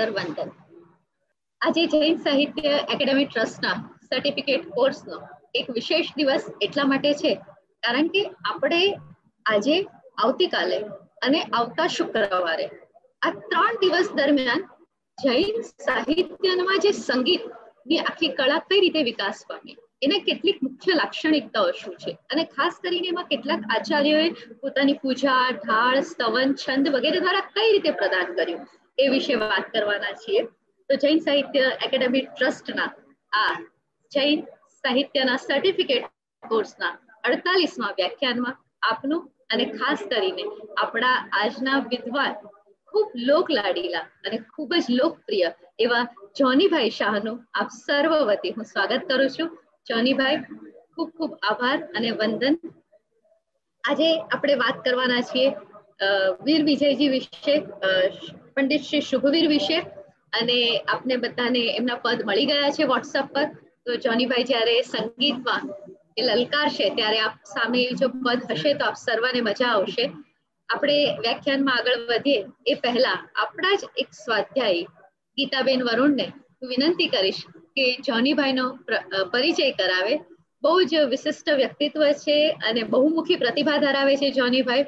સાદર વંદન। આજે જૈન સાહિત્ય એકેડેમી ટ્રસ્ટના સર્ટિફિકેટ કોર્સનો એક વિશેષ દિવસ એટલા માટે છે કારણ કે આપણે આજે, આવતીકાલે અને આવતા શુક્રવારે આ 3 દિવસ દરમિયાન જૈન સાહિત્યમાં જે સંગીતની આખી કળા કઈ રીતે વિકાસ પામી, એને કેટલીક મુખ્ય લાક્ષણિકતાઓ શું છે અને ખાસ કરીને એમાં કેટલાક આચાર્યોએ પોતાની પૂજા, ઢાળ, સ્તવન, છંદ વગેરે દ્વારા કઈ રીતે પ્રદાન કર્યું એ વિશે વાત કરવાના છીએ। તો જૈન સાહિત્ય એકેડેમી ટ્રસ્ટના આ જૈન સાહિત્યના સર્ટિફિકેટ કોર્સના 48મા વ્યાખ્યાનમાં આપનું અને ખાસ કરીને આપણા આજના વિદ્વાન, ખૂબ લોકલાડીલા અને ખૂબ જ લોકપ્રિય એવા જોનીભાઈ શાહનું આપ સર્વ વતી હું સ્વાગત કરું છું। જોનીભાઈ, ખૂબ ખૂબ આભાર અને વંદન। આજે આપણે વાત કરવાના છીએ વીર વિજયજી વિશે, પંડિત શ્રી શુભવીર વિશે, અને આપને બધાને એમના પદ મળી ગયા છે વોટ્સઅપ પર। તો જોનીભાઈ જ્યારે સંગીતમાં એ લલકારશે ત્યારે આપ સામે જો પદ હશે તો આપ સર્વને મજા આવશે। આપણે વ્યાખ્યાનમાં આગળ વધીએ એ પહેલા આપણા જ એક સ્વાધ્યાયી ગીતાબેન વરુણને હું વિનંતી કરીશ કે જોનીભાઈનો પરિચય કરાવે। બહુ જ વિશિષ્ટ વ્યક્તિત્વ છે અને બહુમુખી પ્રતિભા ધરાવે છે જોનીભાઈ।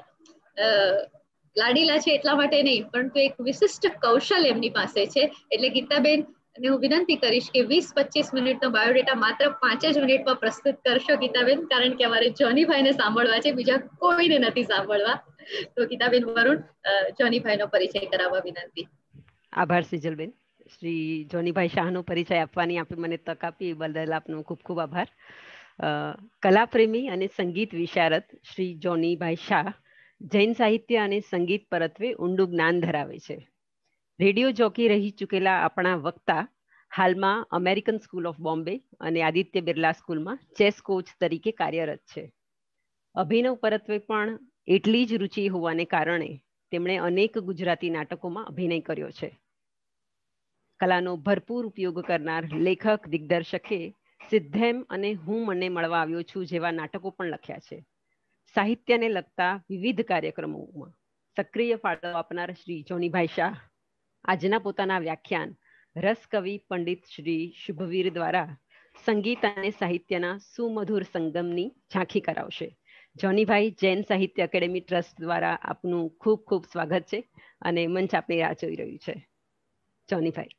લાડીલા છે એટલા માટે નહીં, પરંતુ એક વિશિષ્ટ કૌશલ એમની પાસે છે। એટલે ગીતાબેન ને હું વિનંતી કરીશ કે 20-25 મિનિટનો બાયોડેટા માત્ર 5 જ મિનિટમાં પ્રસ્તુત કરશો ગીતાબેન, કારણ કે અમારે જોનીભાઈને સાંભળવા છે, બીજા કોઈને નથી સાંભળવા। તો ગીતાબેન વરુણ, જોનીભાઈનો પરિચય કરાવવા વિનંતી। આભાર સિજલબેન। શ્રી જોનીભાઈ શાહનો પરિચય આપવાની આપે મને તક આપી બદલ આપનો ખૂબ ખૂબ આભાર। કલાપ્રેમી અને સંગીત વિશારદ શ્રી જોનીભાઈ શાહ જૈન સાહિત્ય અને સંગીત પરત્વે ઊંડું જ્ઞાન ધરાવે છે। રેડિયો જોકી રહી ચૂકેલા આપણા વક્તા હાલમાં અમેરિકન સ્કૂલ ઓફ બોમ્બે અને આદિત્ય બિરલા સ્કૂલમાં ચેસ કોચ તરીકે કાર્યરત છે। અભિનવ પરત્વે પણ એટલી જ રુચિ હોવાને કારણે તેમણે અનેક ગુજરાતી નાટકોમાં અભિનય કર્યો છે। કલાનો ભરપૂર ઉપયોગ કરનાર લેખક દિગ્દર્શકે સિદ્ધેમ અને હું મને મળવા આવ્યો છું જેવા નાટકો પણ લખ્યા છે। સાહિત્યને લગતા વિવિધ કાર્યક્રમોમાં સક્રિય ફાળો આપનાર શ્રી જોનીભાઈ શાહ આજના પોતાના વ્યાખ્યાન રસકવિ પંડિત શ્રી શુભવીર દ્વારા સંગીત અને સાહિત્યના સુમધુર સંગમની ઝાંખી કરાવશે। જોનીભાઈ, જૈન સાહિત્ય એકેડેમી ટ્રસ્ટ દ્વારા આપનું ખૂબ ખૂબ સ્વાગત છે અને મંચ આપની રાહ જોઈ રહ્યું છે। જોનીભાઈ,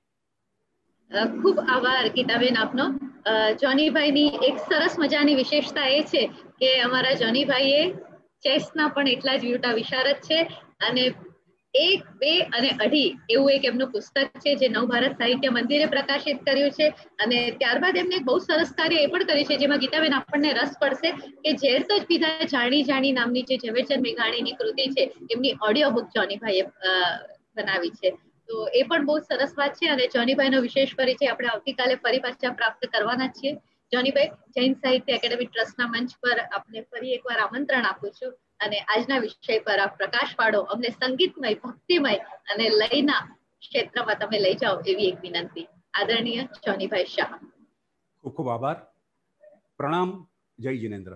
ખૂબ આભાર ગીતાબેન આપનો। જોનીભાઈની એક સરસ મજાની વિશેષતા એ છે કે અમારા જોનીભાઈએ ચેસના પણ એટલા જ મોટા વિશારદ છે અને 1, 2 અને 2.5 એવું એક એમનું પુસ્તક છે જે નવભારત સાહિત્ય મંદિરે પ્રકાશિત કર્યું છે। અને ત્યારબાદ એમને એક બહુ સરસ કાર્ય એ પણ કર્યું છે જેમાં ગીતાબેન આપણને રસ પડશે કે ઝેર તો જ પીધા જાણી જાણી નામની જે ઝવેરચંદ મેઘાણીની કૃતિ છે એમની ઓડિયો બુક જોનીભાઈએ બનાવી છે। તો એ પણ બહુ સરસ વાત છે અને જોનીભાઈનો વિશેષ પરિચય આપણે આવતીકાલે ફરી પાછા પ્રાપ્ત કરવાના છીએ। જોનીભાઈ, જૈન સાહિત્ય એકેડેમી ટ્રસ્ટના મંચ પર આપને ફરી એકવાર આમંત્રણ આપું છું અને આજના વિષય પર આપ પ્રકાશ પાડો, અમને સંગીતમય, ભક્તિમય અને લયના ક્ષેત્રમાં તમે લઈ જાઓ એવી એક વિનંતી। આદરણીય જોનીભાઈ શાહ, ખૂબ ખૂબ આભાર, પ્રણામ, જય જિનેન્દ્ર।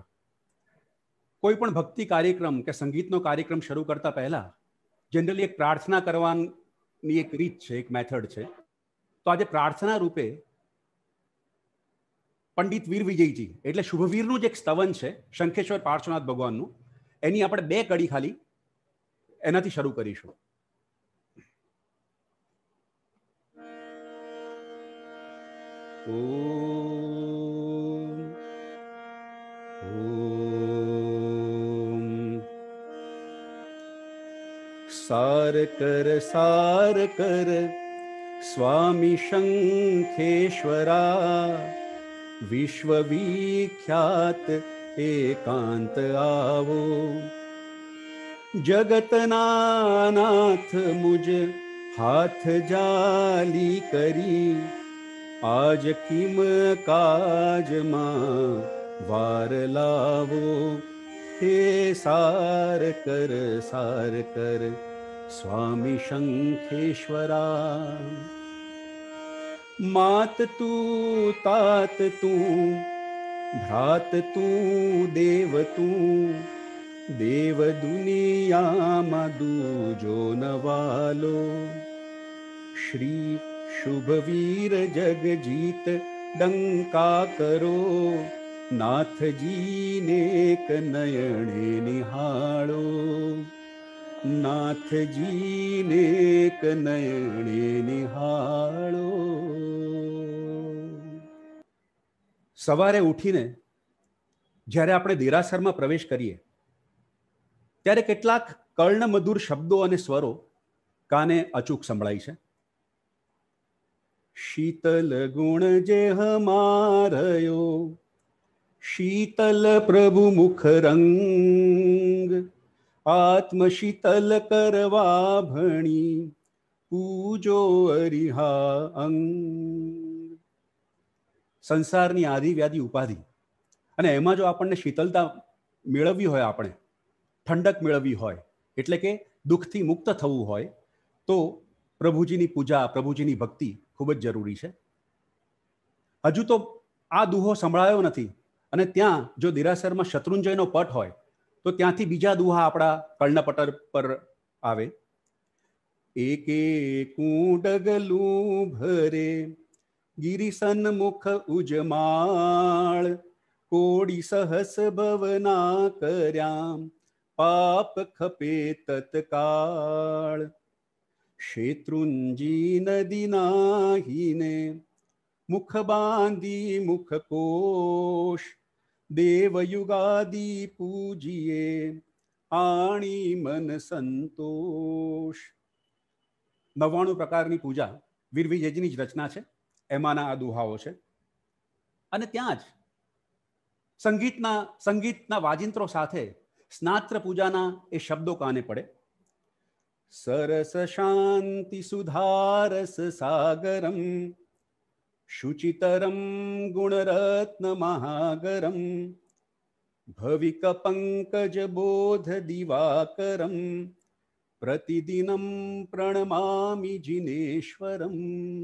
કોઈ પણ ભક્તિ કાર્યક્રમ કે સંગીતનો કાર્યક્રમ શરૂ કરતા પહેલા જનરલી એક પ્રાર્થના કરવાની એક રીત છે, એક મેથડ છે। તો આજે પ્રાર્થના રૂપે પંડિત વીર વિજયજી એટલે શુભવીરનું જ એક સ્તવન છે શંખેશ્વર પાર્શ્વનાથ ભગવાનનું, એની આપણે 2 કડી ખાલી એનાથી શરૂ કરીશું। સાર કર સ્વામી શંખેશ્વરા, વિશ્વ વિખ્યાત એકાંત આવો, જગતના નાથ મુજ હાથ જાલી કરી, આજ કિમ કાજમાં વાર લાવો। હે સાર કર સ્વામી શંખેશ્વરા, માત તું તાત તું ભ્રાત તું દેવ તું, દેવ દુનિયામાં દૂજો નવાલો। श्री शुभवीर जगजीत डंका करो, नाथजी ने एक नयने निहाळो, नाथजी ने एक नयने निहाळो. સવારે ઉઠીને જ્યારે આપણે દેરાસરમાં પ્રવેશ કરીએ ત્યારે કેટલાક કર્ણમધુર શબ્દો અને સ્વરો કાને અચૂક સંભળાય છે. શીતલ ગુણ જે હમારયો, શીતલ પ્રભુ મુખ રંગ, આત્મ શીતલ કરવા ભણી પૂજો અરિહા અંગ. સંસારની આદિ વ્યાધિ ઉપાધિ અને એમાં જો આપણને શીતલતા મેળવવી હોય, આપણે ઠંડક મેળવવી હોય, એટલે કે દુઃખથી મુક્ત થવું હોય, તો પ્રભુજીની પૂજા, પ્રભુજીની ભક્તિ ખૂબ જ જરૂરી છે. હજુ તો આ દુહો સંભળાયો નથી અને ત્યાં જો દેરાસરમાં શત્રુંજયનો પટ હોય તો ત્યાંથી બીજા દુહા આપણા કર્ણપટર પર આવે. એકે કુંડગલું ભરે ગિરિસન મુખ ઉજમાળ, કોડી સહસ ભવના કર્યા પાપ ખપે તત્કાળ. શેત્રુંજી નદી નાહીને મુખ બાંધી મુખ કોશ, દેવયુગાદી પૂજીએ આણી મન સંતોષ. 99 પ્રકારની પૂજા વીર વિજયજીની જ રચના છે, એમાંના આ દુહાઓ છે. અને ત્યાં જ સંગીતના વાજિંત્રો સાથે સ્નાત્ર પૂજાના એ શબ્દો કાને પડે. સરસ શાંતિ સુધારસ સાગરમ, શુચિતરમ ગુણરત્ન મહાગરમ, ભવિક પંકજ બોધ દિવાકરમ, પ્રતિદિનમ પ્રણમામિ જિનેશ્વરમ.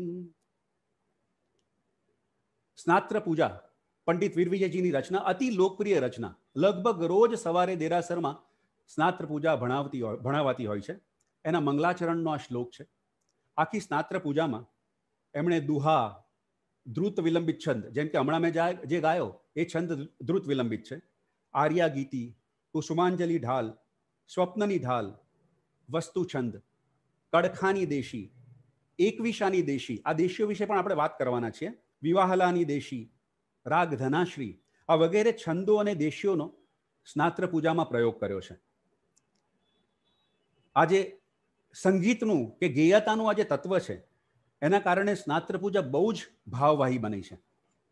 સ્નાત્ર પૂજા પંડિત વીર વિજયજીની રચના, અતિ લોકપ્રિય રચના. લગભગ રોજ સવારે દેરાસરમાં સ્નાત્ર પૂજા ભણાવાતી હોય છે. એના મંગલાચરણનો આ શ્લોક છે. આખી સ્નાત્ર પૂજામાં એમણે દુહા, ધ્રુત વિલંબિત છંદ, જેમ કે હમણાં મેં જે ગાયો એ છંદ ધ્રુત વિલંબિત છે. આર્યા ગીતિ, કુસુમાંજલિ ઢાલ, સ્વપ્નની ઢાલ, વસ્તુ છંદ, કડખાની દેશી, એકવિશાની દેશી, આ દેશીઓ વિશે પણ આપણે વાત કરવાના છીએ. વિવાહલાની દેશી, રાગ ધનાશ્રી, આ વગેરે છંદો અને દેશીઓનો સ્નાત્ર પૂજામાં પ્રયોગ કર્યો છે. આજે સંગીતનું કે ગેયતાનું આ જે તત્વ છે એના કારણે સ્નાત્ર પૂજા બહુ જ ભાવવાહી બની છે.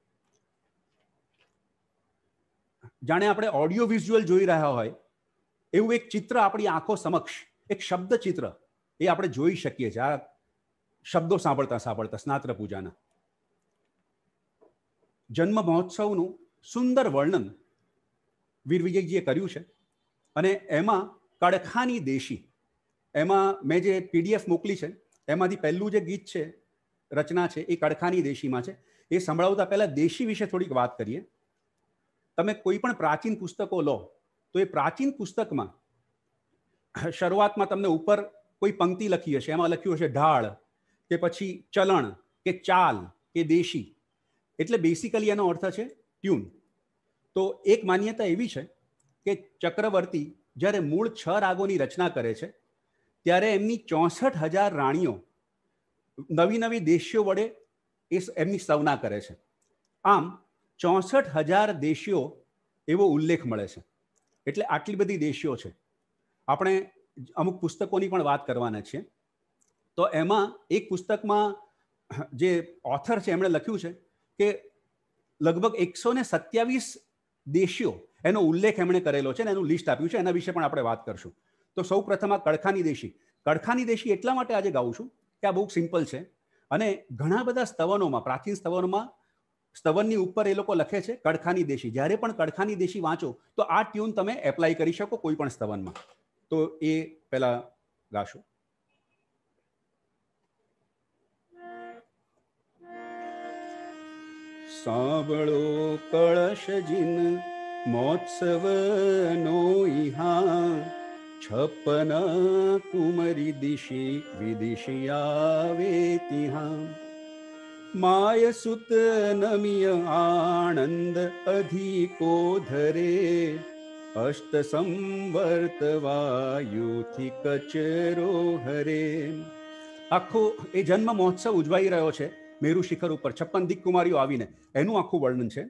જાણે આપણે ઓડિયો વિઝ્યુઅલ જોઈ રહ્યા હોય એવું એક ચિત્ર આપણી આંખો સમક્ષ, એક શબ્દ ચિત્ર એ આપણે જોઈ શકીએ છીએ આ શબ્દો સાંભળતા સાંભળતા સ્નાત્ર પૂજાના. જન્મ મહોત્સવનું સુંદર વર્ણન વીર વિજયજીએ કર્યું છે અને એમાં કડખાની દેશી, એમાં મેં જે PDF મોકલી છે એમાંથી પહેલું જે ગીત છે, રચના છે, એ કડખાની દેશીમાં છે. એ સંભળાવતા પહેલા દેશી વિશે થોડીક વાત કરીએ. તમે કોઈ પણ પ્રાચીન પુસ્તકો લો તો એ પ્રાચીન પુસ્તકમાં શરૂઆતમાં તમને ઉપર કોઈ પંક્તિ લખી હશે, એમાં લખ્યું હશે ઢાળ કે પછી ચલણ કે ચાલ કે દેશી, એટલે બેસિકલી એનો અર્થ છે ટ્યુન. તો એક માન્યતા એવી છે કે ચક્રવર્તી જ્યારે મૂળ 6 રાગોની રચના કરે છે ત્યારે એમની 64,000 રાણીઓ નવી નવી દેશીઓ વડે એ એમની સ્તવના કરે છે. આમ 64,000 દેશીઓ એવો ઉલ્લેખ મળે છે. એટલે આટલી બધી દેશીઓ છે. આપણે અમુક પુસ્તકોની પણ વાત કરવાના છીએ. તો એમાં એક પુસ્તકમાં જે ઓથર છે એમણે લખ્યું છે કે લગભગ 127 દેશીઓ એનો ઉલ્લેખ એમણે કરેલો છે અને એનું લિસ્ટ આપ્યું છે. એના વિશે પણ આપણે વાત કરશું. તો સૌ પ્રથમ આ કડખાની દેશી. કડખાની દેશી એટલા માટે આજે ગાઉં છું કે આ બહુ સિમ્પલ છે અને ઘણા બધા સ્તવનોમાં, પ્રાચીન સ્તવનોમાં સ્તવનની ઉપર એ લોકો લખે છે કડખાની દેશી. જ્યારે પણ કડખાની દેશી વાંચો તો આ ટ્યુન તમે એપ્લાય કરી શકો કોઈ પણ સ્તવનમાં. તો એ પહેલા ગાશું. સાંભળો કળશજીન મહોત્સવ નો ઇહા, छप्पन कुमरी दिशि विदिशि आवे तिहां माय सुत नमिय आनंद अधिको धरे अष्ट संवर्त वायुથી કચરો હરે. આખો એ જન્મ મહોત્સવ ઉજવાઈ રહ્યો છે મેરુ શિખર ઉપર. 56 દિક કુમારીઓ આવીને એનું આખું વર્ણન છે.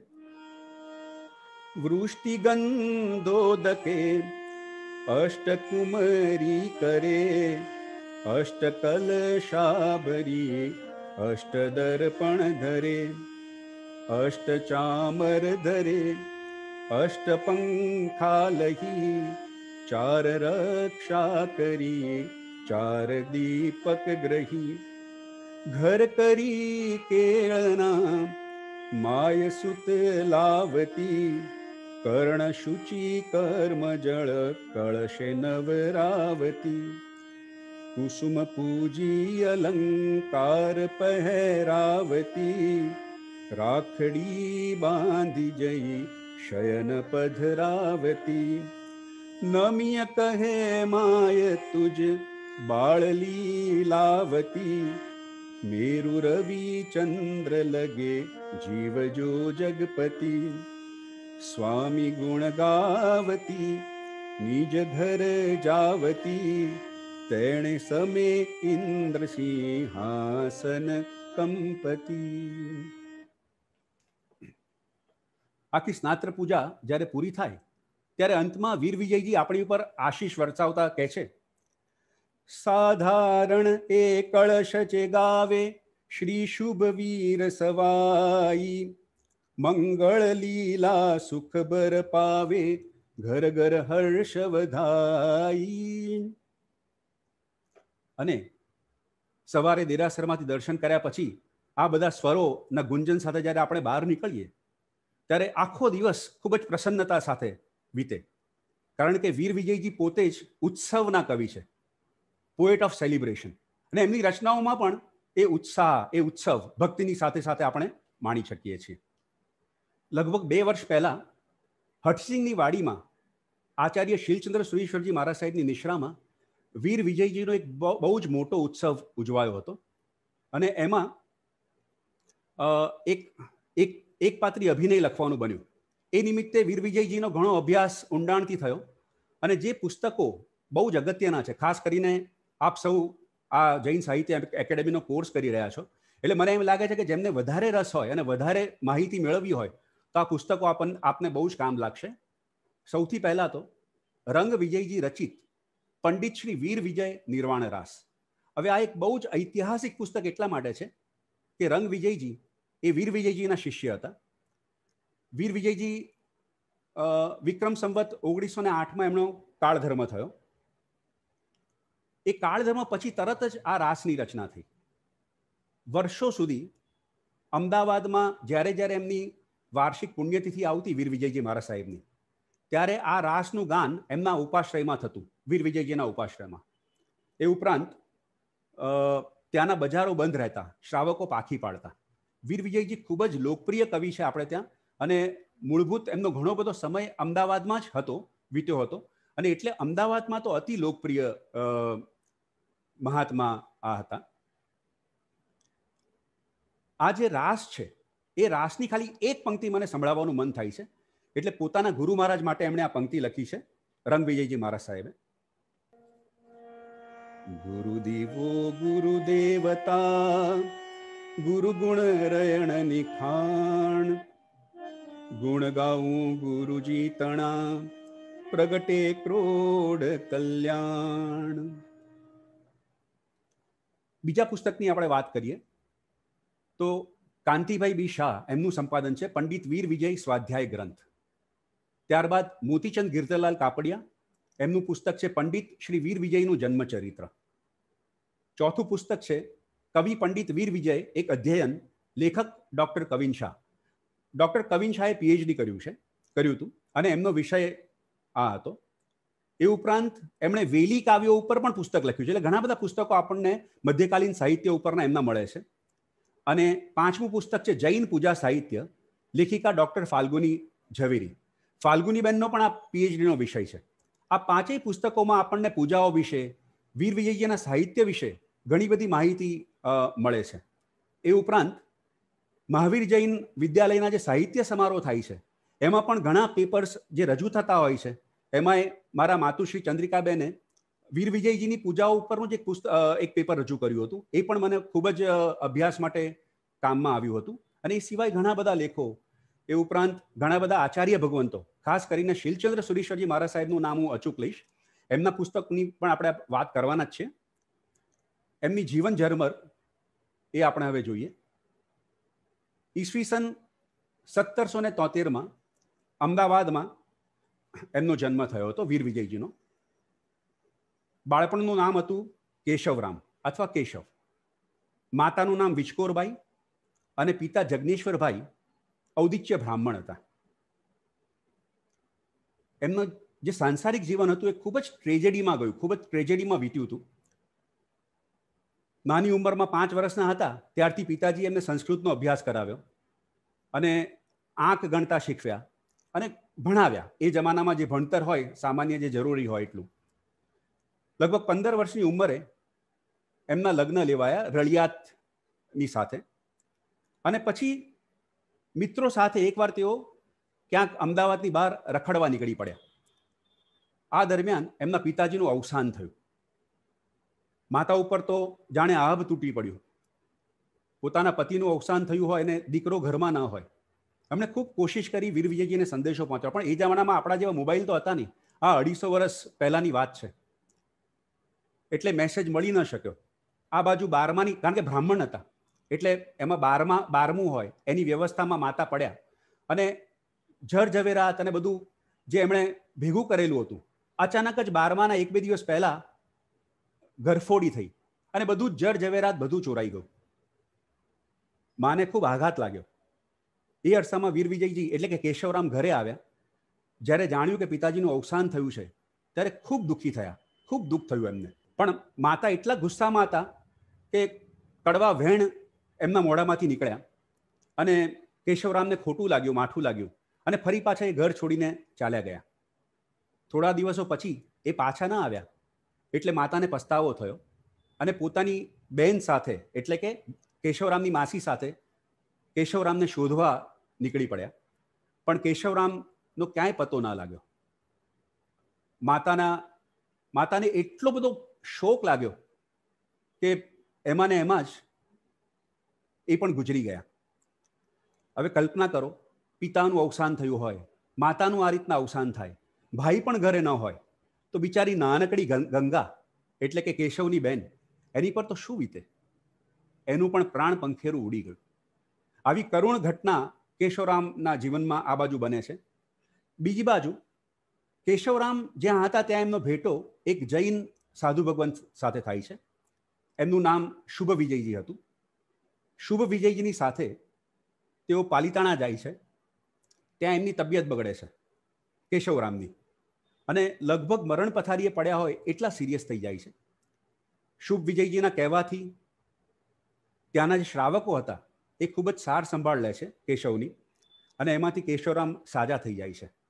વૃષ્ટિ ગંધોદકે અષ્ટ કુમરી કરે અષ્ટ કલશાબરી અષ્ટ દર્પણ ધરે અષ્ટ ચામર ધરે અષ્ટ પંખા લહી ચાર રક્ષા કરી ચાર દીપક ગ્રહી ઘર કરી કેળના માય સુત લાવતી કર્ણ શુચિ કર્મ જળ કળશે નવરાવતી કુસુમ પૂજી અલંકાર પહેરાવતી રાખડી બાંધી જઈ શયન પધરાવતી નમિય કહે માય તુજ બાળ લીલાવતી મેરુ રવિ ચંદ્ર લગે જીવજો જગપતિ સ્વામી ગુણ ગાવતી નિજ ઘર જાવતી તેણે સમે ઇન્દ્ર સિંહાસન કંપતિ. આખી સ્નાત્ર પૂજા જ્યારે પૂરી થાય ત્યારે અંતમાં વીર વિજયજી આપણી ઉપર આશીષ વરસાવતા કહે છે, સાધારણ એ કળશ ચે ગાવે શ્રી શુભ વીર સવાઈ મંગળ લીલા સુખ બર પાવે ઘર ઘર હર્ષ વધાઈ. અને સવારે દેરાસરમાંથી દર્શન કર્યા પછી આ બધા સ્વરોના ગુંજન સાથે જ્યારે આપણે બહાર નીકળીએ ત્યારે આખો દિવસ ખૂબ જ પ્રસન્નતા સાથે વીતે. કારણ કે વીર વિજયજી પોતે જ ઉત્સવના કવિ છે, પોએટ ઓફ સેલિબ્રેશન. અને એમની રચનાઓમાં પણ એ ઉત્સાહ, એ ઉત્સવ ભક્તિની સાથે સાથે આપણે માણી શકીએ છીએ. લગભગ 2 વર્ષ પહેલા હઠસિંગની વાડીમાં આચાર્ય શીલચંદ્ર સુરીશ્વરજી મહારાજ સાહેબની નિશ્રામાં વીર વિજયજીનો એક બહુ જ મોટો ઉત્સવ ઉજવાયો હતો. અને એમાં એક પાત્રી અભિનય લખવાનું બન્યું. એ નિમિત્તે વીર વિજયજીનો ઘણો અભ્યાસ ઊંડાણથી થયો. અને જે પુસ્તકો બહુ જ અગત્યના છે, ખાસ કરીને આપ સૌ આ જૈન સાહિત્ય એકેડેમીનો કોર્સ કરી રહ્યા છો, એટલે મને એમ લાગે છે કે જેમને વધારે રસ હોય અને વધારે માહિતી મેળવવી હોય તો આ પુસ્તકો આપને બહુ જ કામ લાગશે. સૌથી પહેલાં તો રંગ વિજયજી રચિત પંડિત શ્રી વીર વિજય નિર્વાણ રાસ. હવે આ એક બહુ જ ઐતિહાસિક પુસ્તક એટલા માટે છે કે રંગ વિજયજી એ વીર વિજયજીના શિષ્ય હતા. વીર વિજયજી વિક્રમ સંવત 1908માં એમનો કાળધર્મ થયો. એ કાળધર્મ પછી તરત જ આ રાસની રચના થઈ. વર્ષો સુધી અમદાવાદમાં જ્યારે જ્યારે એમની વાર્ષિક પુણ્યતિથિ આવતી વીર વિજયજી મહારાજ સાહેબની, ત્યારે આ રાસનું ગાન એમના ઉપાશ્રયમાં થતું, વીર વિજયજીના ઉપાશ્રયમાં. એ ઉપરાંત ત્યાંના બજારો બંધ રહેતા, શ્રાવકો પાખી પાડતા. વીર વિજયજી ખૂબ જ લોકપ્રિય કવિ છે આપણે ત્યાં. અને મૂળભૂત એમનો ઘણો બધો સમય અમદાવાદમાં જ વીત્યો હતો. અને એટલે અમદાવાદમાં તો અતિ લોકપ્રિય મહાત્મા આ હતા. આ જે રાસ છે એ રાસની ખાલી એક પંક્તિ મને સંભળાવવાનું મન થાય છે. એટલે પોતાના ગુરુ મહારાજ માટે એમણે આ પંક્તિ લખી છે, રંગ વિજયજી મહારાજ સાહેબે. ગુરુદેવો ગુરુદેવતા ગુરુ ગુણ રયણ નિખાણ ગુણ ગાવું ગુરુજી તણા પ્રગટે ક્રોડ કલ્યાણ. બીજા પુસ્તકની આપણે વાત કરીએ તો કાંતિભાઈ બી શાહ એમનું સંપાદન છે પંડિત વીર વિજય સ્વાધ્યાય ગ્રંથ. ત્યારબાદ મોતીચંદ ગિરધરલાલ કાપડિયા એમનું પુસ્તક છે પંડિત શ્રી વીર વિજયનું જન્મચરિત્ર. ચોથું પુસ્તક છે કવિ પંડિત વીર વિજય એક અધ્યયન, લેખક ડોક્ટર કવિન શાહ. ડોક્ટર કવિન શાહે પીએચડી કર્યું હતું અને એમનો વિષય આ હતો. એ ઉપરાંત એમણે વેલી કાવ્યો ઉપર પણ પુસ્તક લખ્યું છે. એટલે ઘણા બધા પુસ્તકો આપણને મધ્યકાલીન સાહિત્ય ઉપરના એમના મળે છે. અને 5મું પુસ્તક છે જૈન પૂજા સાહિત્ય, લેખિકા ડોક્ટર ફાલ્ગુની ઝવેરી. ફાલ્ગુનીબેનનો પણ આ પીએચડીનો વિષય છે. આ પાંચેય પુસ્તકોમાં આપણને પૂજાઓ વિશે, વીર વિજયજીના સાહિત્ય વિશે ઘણી બધી માહિતી મળે છે. એ ઉપરાંત મહાવીર જૈન વિદ્યાલયના જે સાહિત્ય સમારોહ થાય છે એમાં પણ ઘણા પેપર્સ જે રજૂ થતા હોય છે. એમાં મારા માતુશ્રી ચંદ્રિકાબેને વીર વિજયજીની પૂજાઓ ઉપરનું જે એક પેપર રજૂ કર્યું હતું. એ પણ મને ખૂબ જ અભ્યાસ માટે કામમાં આવ્યું હતું. અને એ સિવાય ઘણા બધા લેખો, એ ઉપરાંત ઘણા બધા આચાર્ય ભગવંતો, ખાસ કરીને શીલચંદ્ર સુરીશ્વરજી મહારાજ સાહેબનું નામ હું અચૂક લઈશ. એમના પુસ્તકની પણ આપણે વાત કરવાના જ છે. એમની જીવન ઝરમર એ આપણે હવે જોઈએ. ઈસવીસન 1773માં અમદાવાદમાં એમનો જન્મ થયો હતો, વીર વિજયજીનો. બાળપણનું નામ હતું કેશવરામ અથવા કેશવ. માતાનું નામ વિચકોરબાઈ અને પિતા જગનેશ્વરભાઈ ઔદિત્ય બ્રાહ્મણ હતા. એમનું જે સાંસારિક જીવન હતું એ ખૂબ જ ટ્રેજેડીમાં ગયું, ખૂબ જ ટ્રેજેડીમાં વીત્યું હતું. નાની ઉંમરમાં 5 વર્ષના હતા ત્યારથી પિતાજી એમને સંસ્કૃતનો અભ્યાસ કરાવ્યો અને આંક ગણતા શીખવ્યા અને ભણાવ્યા. એ જમાનામાં જે ભણતર હોય સામાન્ય જે જરૂરી હોય એટલું. લગભગ 15 વર્ષની ઉંમરે એમના લગ્ન લેવાયા રળિયાતની સાથે. અને પછી મિત્રો સાથે એકવાર તેઓ ક્યાંક અમદાવાદની બહાર રખડવા નીકળી પડ્યા. આ દરમિયાન એમના પિતાજીનું અવસાન થયું. માતા ઉપર તો જાણે આભ તૂટી પડ્યું. પોતાના પતિનું અવસાન થયું હોય અને દીકરો ઘરમાં ન હોય. એમણે ખૂબ કોશિશ કરી વીર વિજયજીને સંદેશો પહોંચાડ્યો, પણ એ જમાનામાં આપણા જેવા મોબાઈલ તો હતા નહીં. આ 250 વર્ષ પહેલાની વાત છે, એટલે મેસેજ મળી ન શક્યો. આ બાજુ 12માની, કારણ કે બ્રાહ્મણ હતા એટલે એમાં 12મું હોય એની વ્યવસ્થામાં માતા પડ્યા. અને જર ઝવેરાત અને બધું જે એમણે ભેગું કરેલું હતું, અચાનક જ 12માના 1-2 દિવસ પહેલા ઘરફોડી થઈ અને બધું જર ઝવેરાત બધું ચોરાઈ ગયું. માને ખૂબ આઘાત લાગ્યો. એ અરસામાં વીર વિજયજી એટલે કે કેશવરામ ઘરે આવ્યા. જ્યારે જાણ્યું કે પિતાજીનું અવસાન થયું છે ત્યારે ખૂબ દુઃખી થયા, ખૂબ દુઃખ થયું એમને. પણ માતા એટલા ગુસ્સામાં હતા કે કડવા વેણ એમના મોઢામાંથી નીકળ્યા અને કેશવરામને ખોટું લાગ્યું, માઠું લાગ્યું અને ફરી પાછા એ ઘર છોડીને ચાલ્યા ગયા. થોડા દિવસો પછી એ પાછા ના આવ્યા એટલે માતાને પસ્તાવો થયો અને પોતાની બહેન સાથે એટલે કે કેશવરામની માસી સાથે કેશવરામને શોધવા નીકળી પડ્યા. પણ કેશવરામનો ક્યાંય પતો ના લાગ્યો. માતાને એટલો બધો શોક લાગ્યો કે એમાં ને એમાં જ એ પણ ગુજરી ગયા. હવે કલ્પના કરો, પિતાનું અવસાન થયું હોય, માતાનું આ રીતના અવસાન થાય, ભાઈ પણ ઘરે ન હોય, તો બિચારી નાનકડી ગંગા એટલે કે કેશવની બેન, એની પર તો શું વીતે? એનું પણ પ્રાણ પંખેરું ઉડી ગયું. આવી કરુણ ઘટના કેશવરામના જીવનમાં આ બાજુ બને છે. બીજી બાજુ કેશવરામ જ્યાં હતા ત્યાં એમનો ભેટો એક જૈન સાધુ ભગવંત સાથે થાય છે. એમનું નામ શુભ વિજયજી હતું. શુભ વિજયજીની સાથે તેઓ પાલિતાણા જાય છે. ત્યાં એમની તબિયત બગડે છે કેશવરામની, અને લગભગ મરણ પથારીએ પડ્યા હોય એટલા સિરિયસ થઈ જાય છે. શુભ વિજયજીના કહેવાથી ત્યાંના જે શ્રાવકો હતા એ ખૂબ જ સાર સંભાળ લે છે કેશવની, અને એમાંથી કેશવરામ સાજા થઈ જાય છે.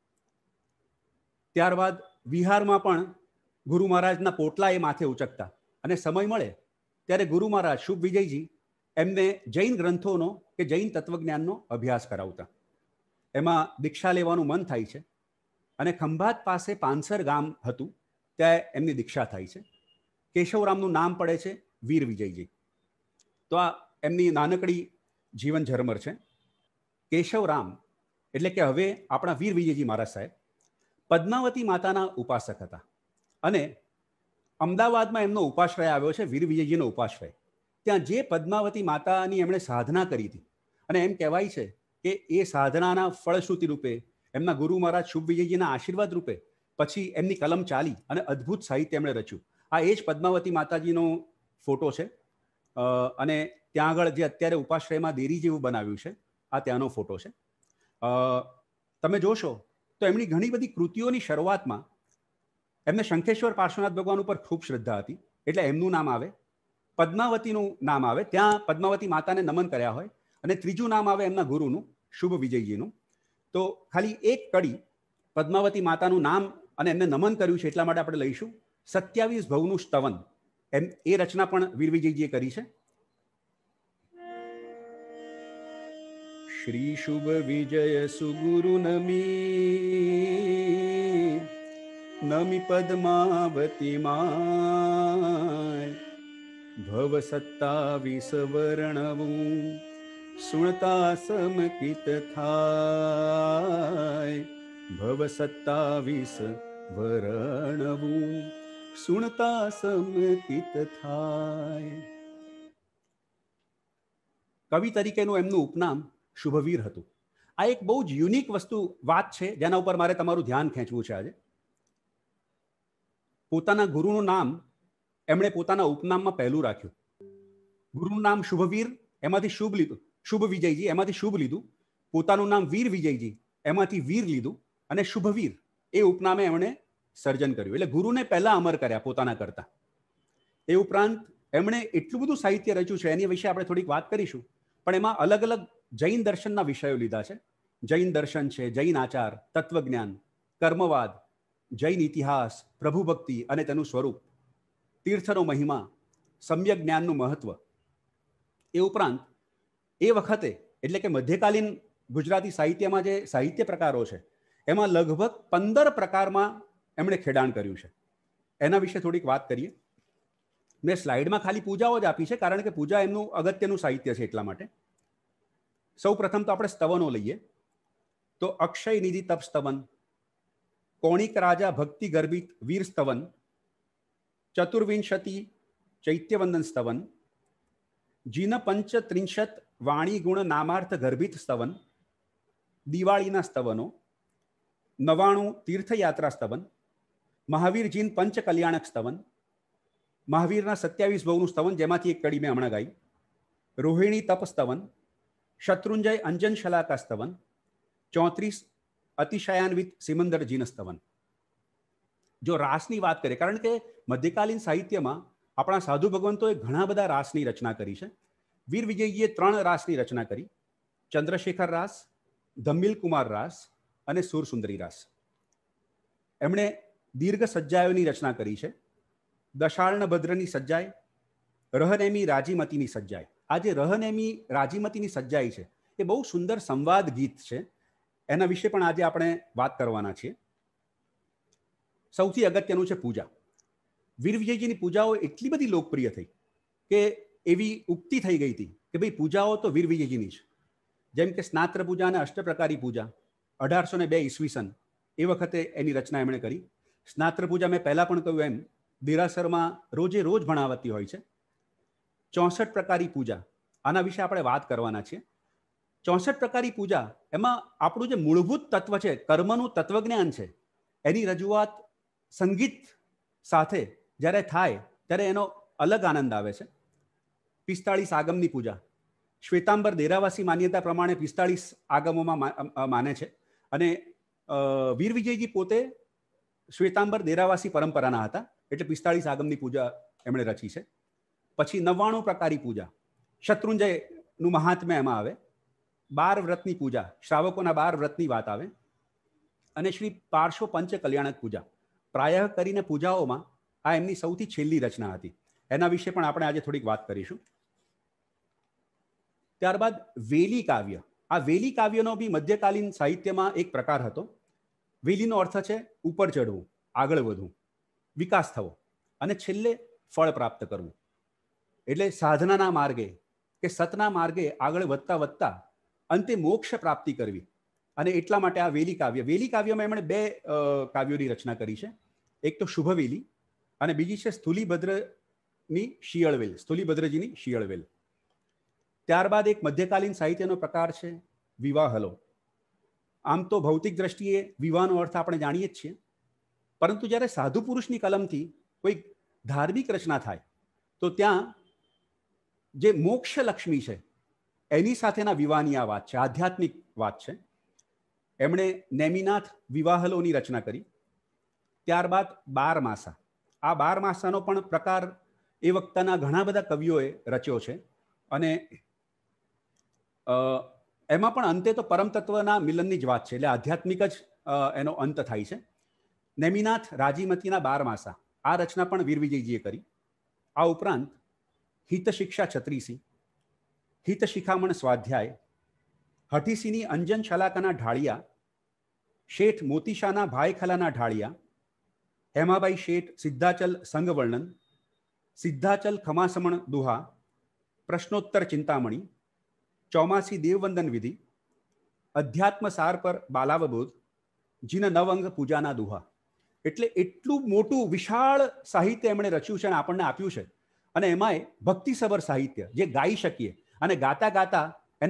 ત્યારબાદ વિહારમાં પણ ગુરુ મહારાજના પોટલા એ માથે ઉચકતા, અને સમય મળે ત્યારે ગુરુ મહારાજ શુભ વિજયજી એમને જૈન ગ્રંથોનો કે જૈન તત્વજ્ઞાનનો અભ્યાસ કરાવતા. એમાં દીક્ષા લેવાનું મન થાય છે અને ખંભાત પાસે પાનસર ગામ હતું, ત્યાં એમની દીક્ષા થાય છે. કેશવરામનું નામ પડે છે વીર વિજયજી. તો આ એમની નાનકડી જીવન ઝરમર છે. કેશવરામ એટલે કે હવે આપણા વીર વિજયજી મહારાજ સાહેબ પદ્માવતી માતાના ઉપાસક હતા, અને અમદાવાદમાં એમનો ઉપાશ્રય આવ્યો છે, વીર વિજયજીનો ઉપાશ્રય. ત્યાં જે પદ્માવતી માતાની એમણે સાધના કરી હતી, અને એમ કહેવાય છે કે એ સાધનાના ફળશ્રુતિ રૂપે એમના ગુરુ મહારાજ શુભ વિજયજીના આશીર્વાદ રૂપે પછી એમની કલમ ચાલી અને અદ્ભુત સાહિત્ય એમણે રચ્યું. આ એ જ પદ્માવતી માતાજીનો ફોટો છે, અને ત્યાં આગળ જે અત્યારે ઉપાશ્રયમાં દેરી જેવું બનાવ્યું છે, આ ત્યાંનો ફોટો છે. તમે જોશો તો એમની ઘણી બધી કૃતિઓની શરૂઆતમાં એમને શંખેશ્વર પાર્શ્વનાથ ભગવાન ઉપર ખૂબ શ્રદ્ધા હતી, એટલે એમનું નામ આવે. પદ્માવતીનું નામ આવે, ત્યાં પદ્માવતી માતાને નમન કર્યા હોય, અને ત્રીજું નામ આવે એમના ગુરુનું શુભ વિજયજીનું. તો ખાલી એક કડી પદ્માવતી માતાનું નામ અને એમને નમન કર્યું છે એટલા માટે આપણે લઈશું 27 ભવનું સ્તવન. એમ એ રચના પણ વીર વિજયજીએ કરી છે. શ્રી શુભ વિજય સુગુરુ નમી નમી પદ્માવતી માય ભવ 27 વર્ણવું સુણતા સમકિત થાય. ભવ 27 વર્ણવું સુણતા સમકિત થાય. કવિ તરીકેનું એમનું ઉપનામ શુભવીર હતું. આ એક બહુ જ યુનિક વાત છે જેના ઉપર મારે તમારું ધ્યાન ખેંચવું છે આજે. પોતાના ગુરુનું નામ એમણે પોતાના ઉપનામમાં પહેલું રાખ્યું. ગુરુનું નામ શુભવીર, એમાંથી શુભ લીધું. શુભ વિજયજી, એમાંથી શુભ લીધું. પોતાનું નામ વીર વિજયજી, એમાંથી વીર લીધું. અને શુભવીર એ ઉપનામે એમણે સર્જન કર્યું. એટલે ગુરુને પહેલા અમર કર્યા પોતાના કરતા. એ ઉપરાંત એમણે એટલું બધું સાહિત્ય રચ્યું છે, એની વિશે આપણે થોડીક વાત કરીશું. પણ એમાં અલગ અલગ જૈન દર્શનના વિષયો લીધા છે. જૈન દર્શન છે, જૈન આચાર, તત્વજ્ઞાન, કર્મવાદ, જૈન ઇતિહાસ, પ્રભુ ભક્તિ અને તેનું સ્વરૂપ, તીર્થનો મહિમા, સમ્યક જ્ઞાનનું મહત્વ. એ ઉપરાંત એ વખતે એટલે કે મધ્યકાલીન ગુજરાતી સાહિત્યમાં જે સાહિત્ય પ્રકારો છે એમાં લગભગ 15 પ્રકારમાં એમણે ખેડાણ કર્યું છે. એના વિશે થોડીક વાત કરીએ. મેં સ્લાઇડમાં ખાલી પૂજાઓ જ આપી છે કારણ કે પૂજા એમનું અગત્યનું સાહિત્ય છે એટલા માટે. સૌ પ્રથમ તો આપણે સ્તવનો લઈએ તો અક્ષય નિધિ તપ સ્તવન, કોણિક રાજા ભક્તિ ગર્ભિત વીર સ્તવન, ચતુર્વિંશતિ ચૈત્યવંદન સ્તવન, જીન પંચત્રિંશત વાણી ગુણ નામાર્થ ગર્ભિત સ્તવન, દિવાળીના સ્તવનો, 99 તીર્થયાત્રા સ્તવન, મહાવીર જીન પંચ કલ્યાણક સ્તવન, મહાવીરના 27 ભવનું સ્તવન જેમાંથી એક કડી મેં હમણાં ગાઈ, રોહિણી તપ સ્તવન, શત્રુંજય અંજન શલાકા સ્તવન, 34 અતિશયાન્વિત સિમંદર જીન સ્તવન. જો રાસની વાત કરીએ, કારણ કે મધ્યકાલીન સાહિત્યમાં આપણા સાધુ ભગવંતોએ ઘણા બધા રાસની રચના કરી છે. વીર વિજયજીએ 3 રાસની રચના કરી: ચંદ્રશેખર રાસ, ધમ્મિલ કુમાર રાસ અને સુરસુંદરી રાસ. એમણે દીર્ઘ સજ્જાયોની રચના કરી છે. દશાર્ણ ભદ્રની સજ્જાય, રહનેમી રાજીમતીની સજ્જાય. આ જે રહનેમી રાજીમતીની સજ્જાઈ છે એ બહુ સુંદર સંવાદ ગીત છે. એના વિશે પણ આજે આપણે વાત કરવાના છીએ. સૌથી અગત્યનું છે પૂજા. વીર વિજયજીની પૂજાઓ એટલી બધી લોકપ્રિય થઈ કે એવી ઉક્તિ થઈ ગઈ હતી કે ભાઈ પૂજાઓ તો વીર વિજયજીની છે. જેમ કે સ્નાત્ર પૂજા અને અષ્ટપ્રકારી પૂજા 1802 ઈસવીસન એ વખતે એની રચના એમણે કરી. સ્નાત્ર પૂજા મેં પહેલા પણ કહ્યું એમ દેરાસરમાં રોજે રોજ ભણાવતી હોય છે. 64 પ્રકારી પૂજા, આના વિશે આપણે વાત કરવાના છીએ. 64 પ્રકારી પૂજા એમાં આપણું જે મૂળભૂત તત્વ છે, કર્મનું તત્વજ્ઞાન છે, એની રજૂઆત સંગીત સાથે જ્યારે થાય ત્યારે એનો અલગ આનંદ આવે છે. 45 આગમની પૂજા, શ્વેતાંબર દેરાવાસી માન્યતા પ્રમાણે 45 આગમોમાં માને છે. અને વીર વિજયજી પોતે શ્વેતાંબર દેરાવાસી પરંપરાના હતા, એટલે 45 આગમની પૂજા એમણે રચી છે. પછી 99 પ્રકારી પૂજા, શત્રુંજયનું મહાત્મ્ય એમાં આવે. 12 વ્રતની પૂજા, શ્રાવકોના 12 વ્રતની વાત આવે. અને શ્રી પાર્શ્વ પંચ કલ્યાણક પૂજા, પ્રાયઃ કરીને પૂજાઓમાં આ એમની સૌથી છેલ્લી રચના હતી. એના વિશે પણ આપણે આજે થોડીક વાત કરીશું. ત્યારબાદ વેલી કાવ્ય. આ વેલી કાવ્યનો બી મધ્યકાલીન સાહિત્યમાં એક પ્રકાર હતો. વેલીનો અર્થ છે ઉપર ચડવું, આગળ વધવું, વિકાસ થવો અને છેલ્લે ફળ પ્રાપ્ત કરવું. એટલે સાધનાના માર્ગે કે સતના માર્ગે આગળ વધતા વધતા અંતે મોક્ષ પ્રાપ્તિ કરવી. અને એટલા માટે આ વેલી કાવ્ય. વેલી કાવ્યમાં એમણે 2 કાવ્યોની રચના કરી છે. એક તો શુભવેલી અને બીજી છે સ્થુલીભદ્રની શિયળવેલ, સ્થુલીભદ્રજીની શિયળવેલ. ત્યારબાદ એક મધ્યકાલીન સાહિત્યનો પ્રકાર છે વિવાહલો. આમ તો ભૌતિક દ્રષ્ટિએ વિવાહનો અર્થ આપણે જાણીએ જ છીએ, પરંતુ જ્યારે સાધુ પુરુષની કલમથી કોઈ ધાર્મિક રચના થાય તો ત્યાં જે મોક્ષ લક્ષ્મી છે એની સાથેના વિવાહની આ વાત છે, આધ્યાત્મિક વાત છે. એમણે નેમિનાથ વિવાહલોની રચના કરી. ત્યારબાદ 12 માસા. આ 12 માસાનો પણ પ્રકાર એ વખતના ઘણા બધા કવિઓએ રચ્યો છે. અને એમાં પણ અંતે તો પરમ તત્વના મિલનની જ વાત છે, એટલે આધ્યાત્મિક જ એનો અંત થાય છે. નેમિનાથ રાજીમતીના 12 માસા, આ રચના પણ વીર વિજયજીએ કરી. આ ઉપરાંત હિત શિક્ષા છત્રીસી, હિત શિખામણ સ્વાધ્યાય, હઠીસીની અંજન છલાકાના ઢાળિયા, શેઠ મોતીશાના ભાઈખલાના ઢાળિયા, હેમાબાઈ શેઠ સિદ્ધાચલ સંગવર્ણન, સિદ્ધાચલ ખમાસમણ દુહા, પ્રશ્નોત્તર ચિંતામણી, ચોમાસી દેવવંદન વિધિ, અધ્યાત્મ સાર પર બાલાવબોધ, જીન નવઅંગ પૂજાના દુહા. એટલે એટલું મોટું વિશાળ સાહિત્ય એમણે રચ્યું છે અને આપણને આપ્યું છે. અને એમાંય ભક્તિસભર સાહિત્ય જે ગાઈ શકીએ અને ગાતા ગાતા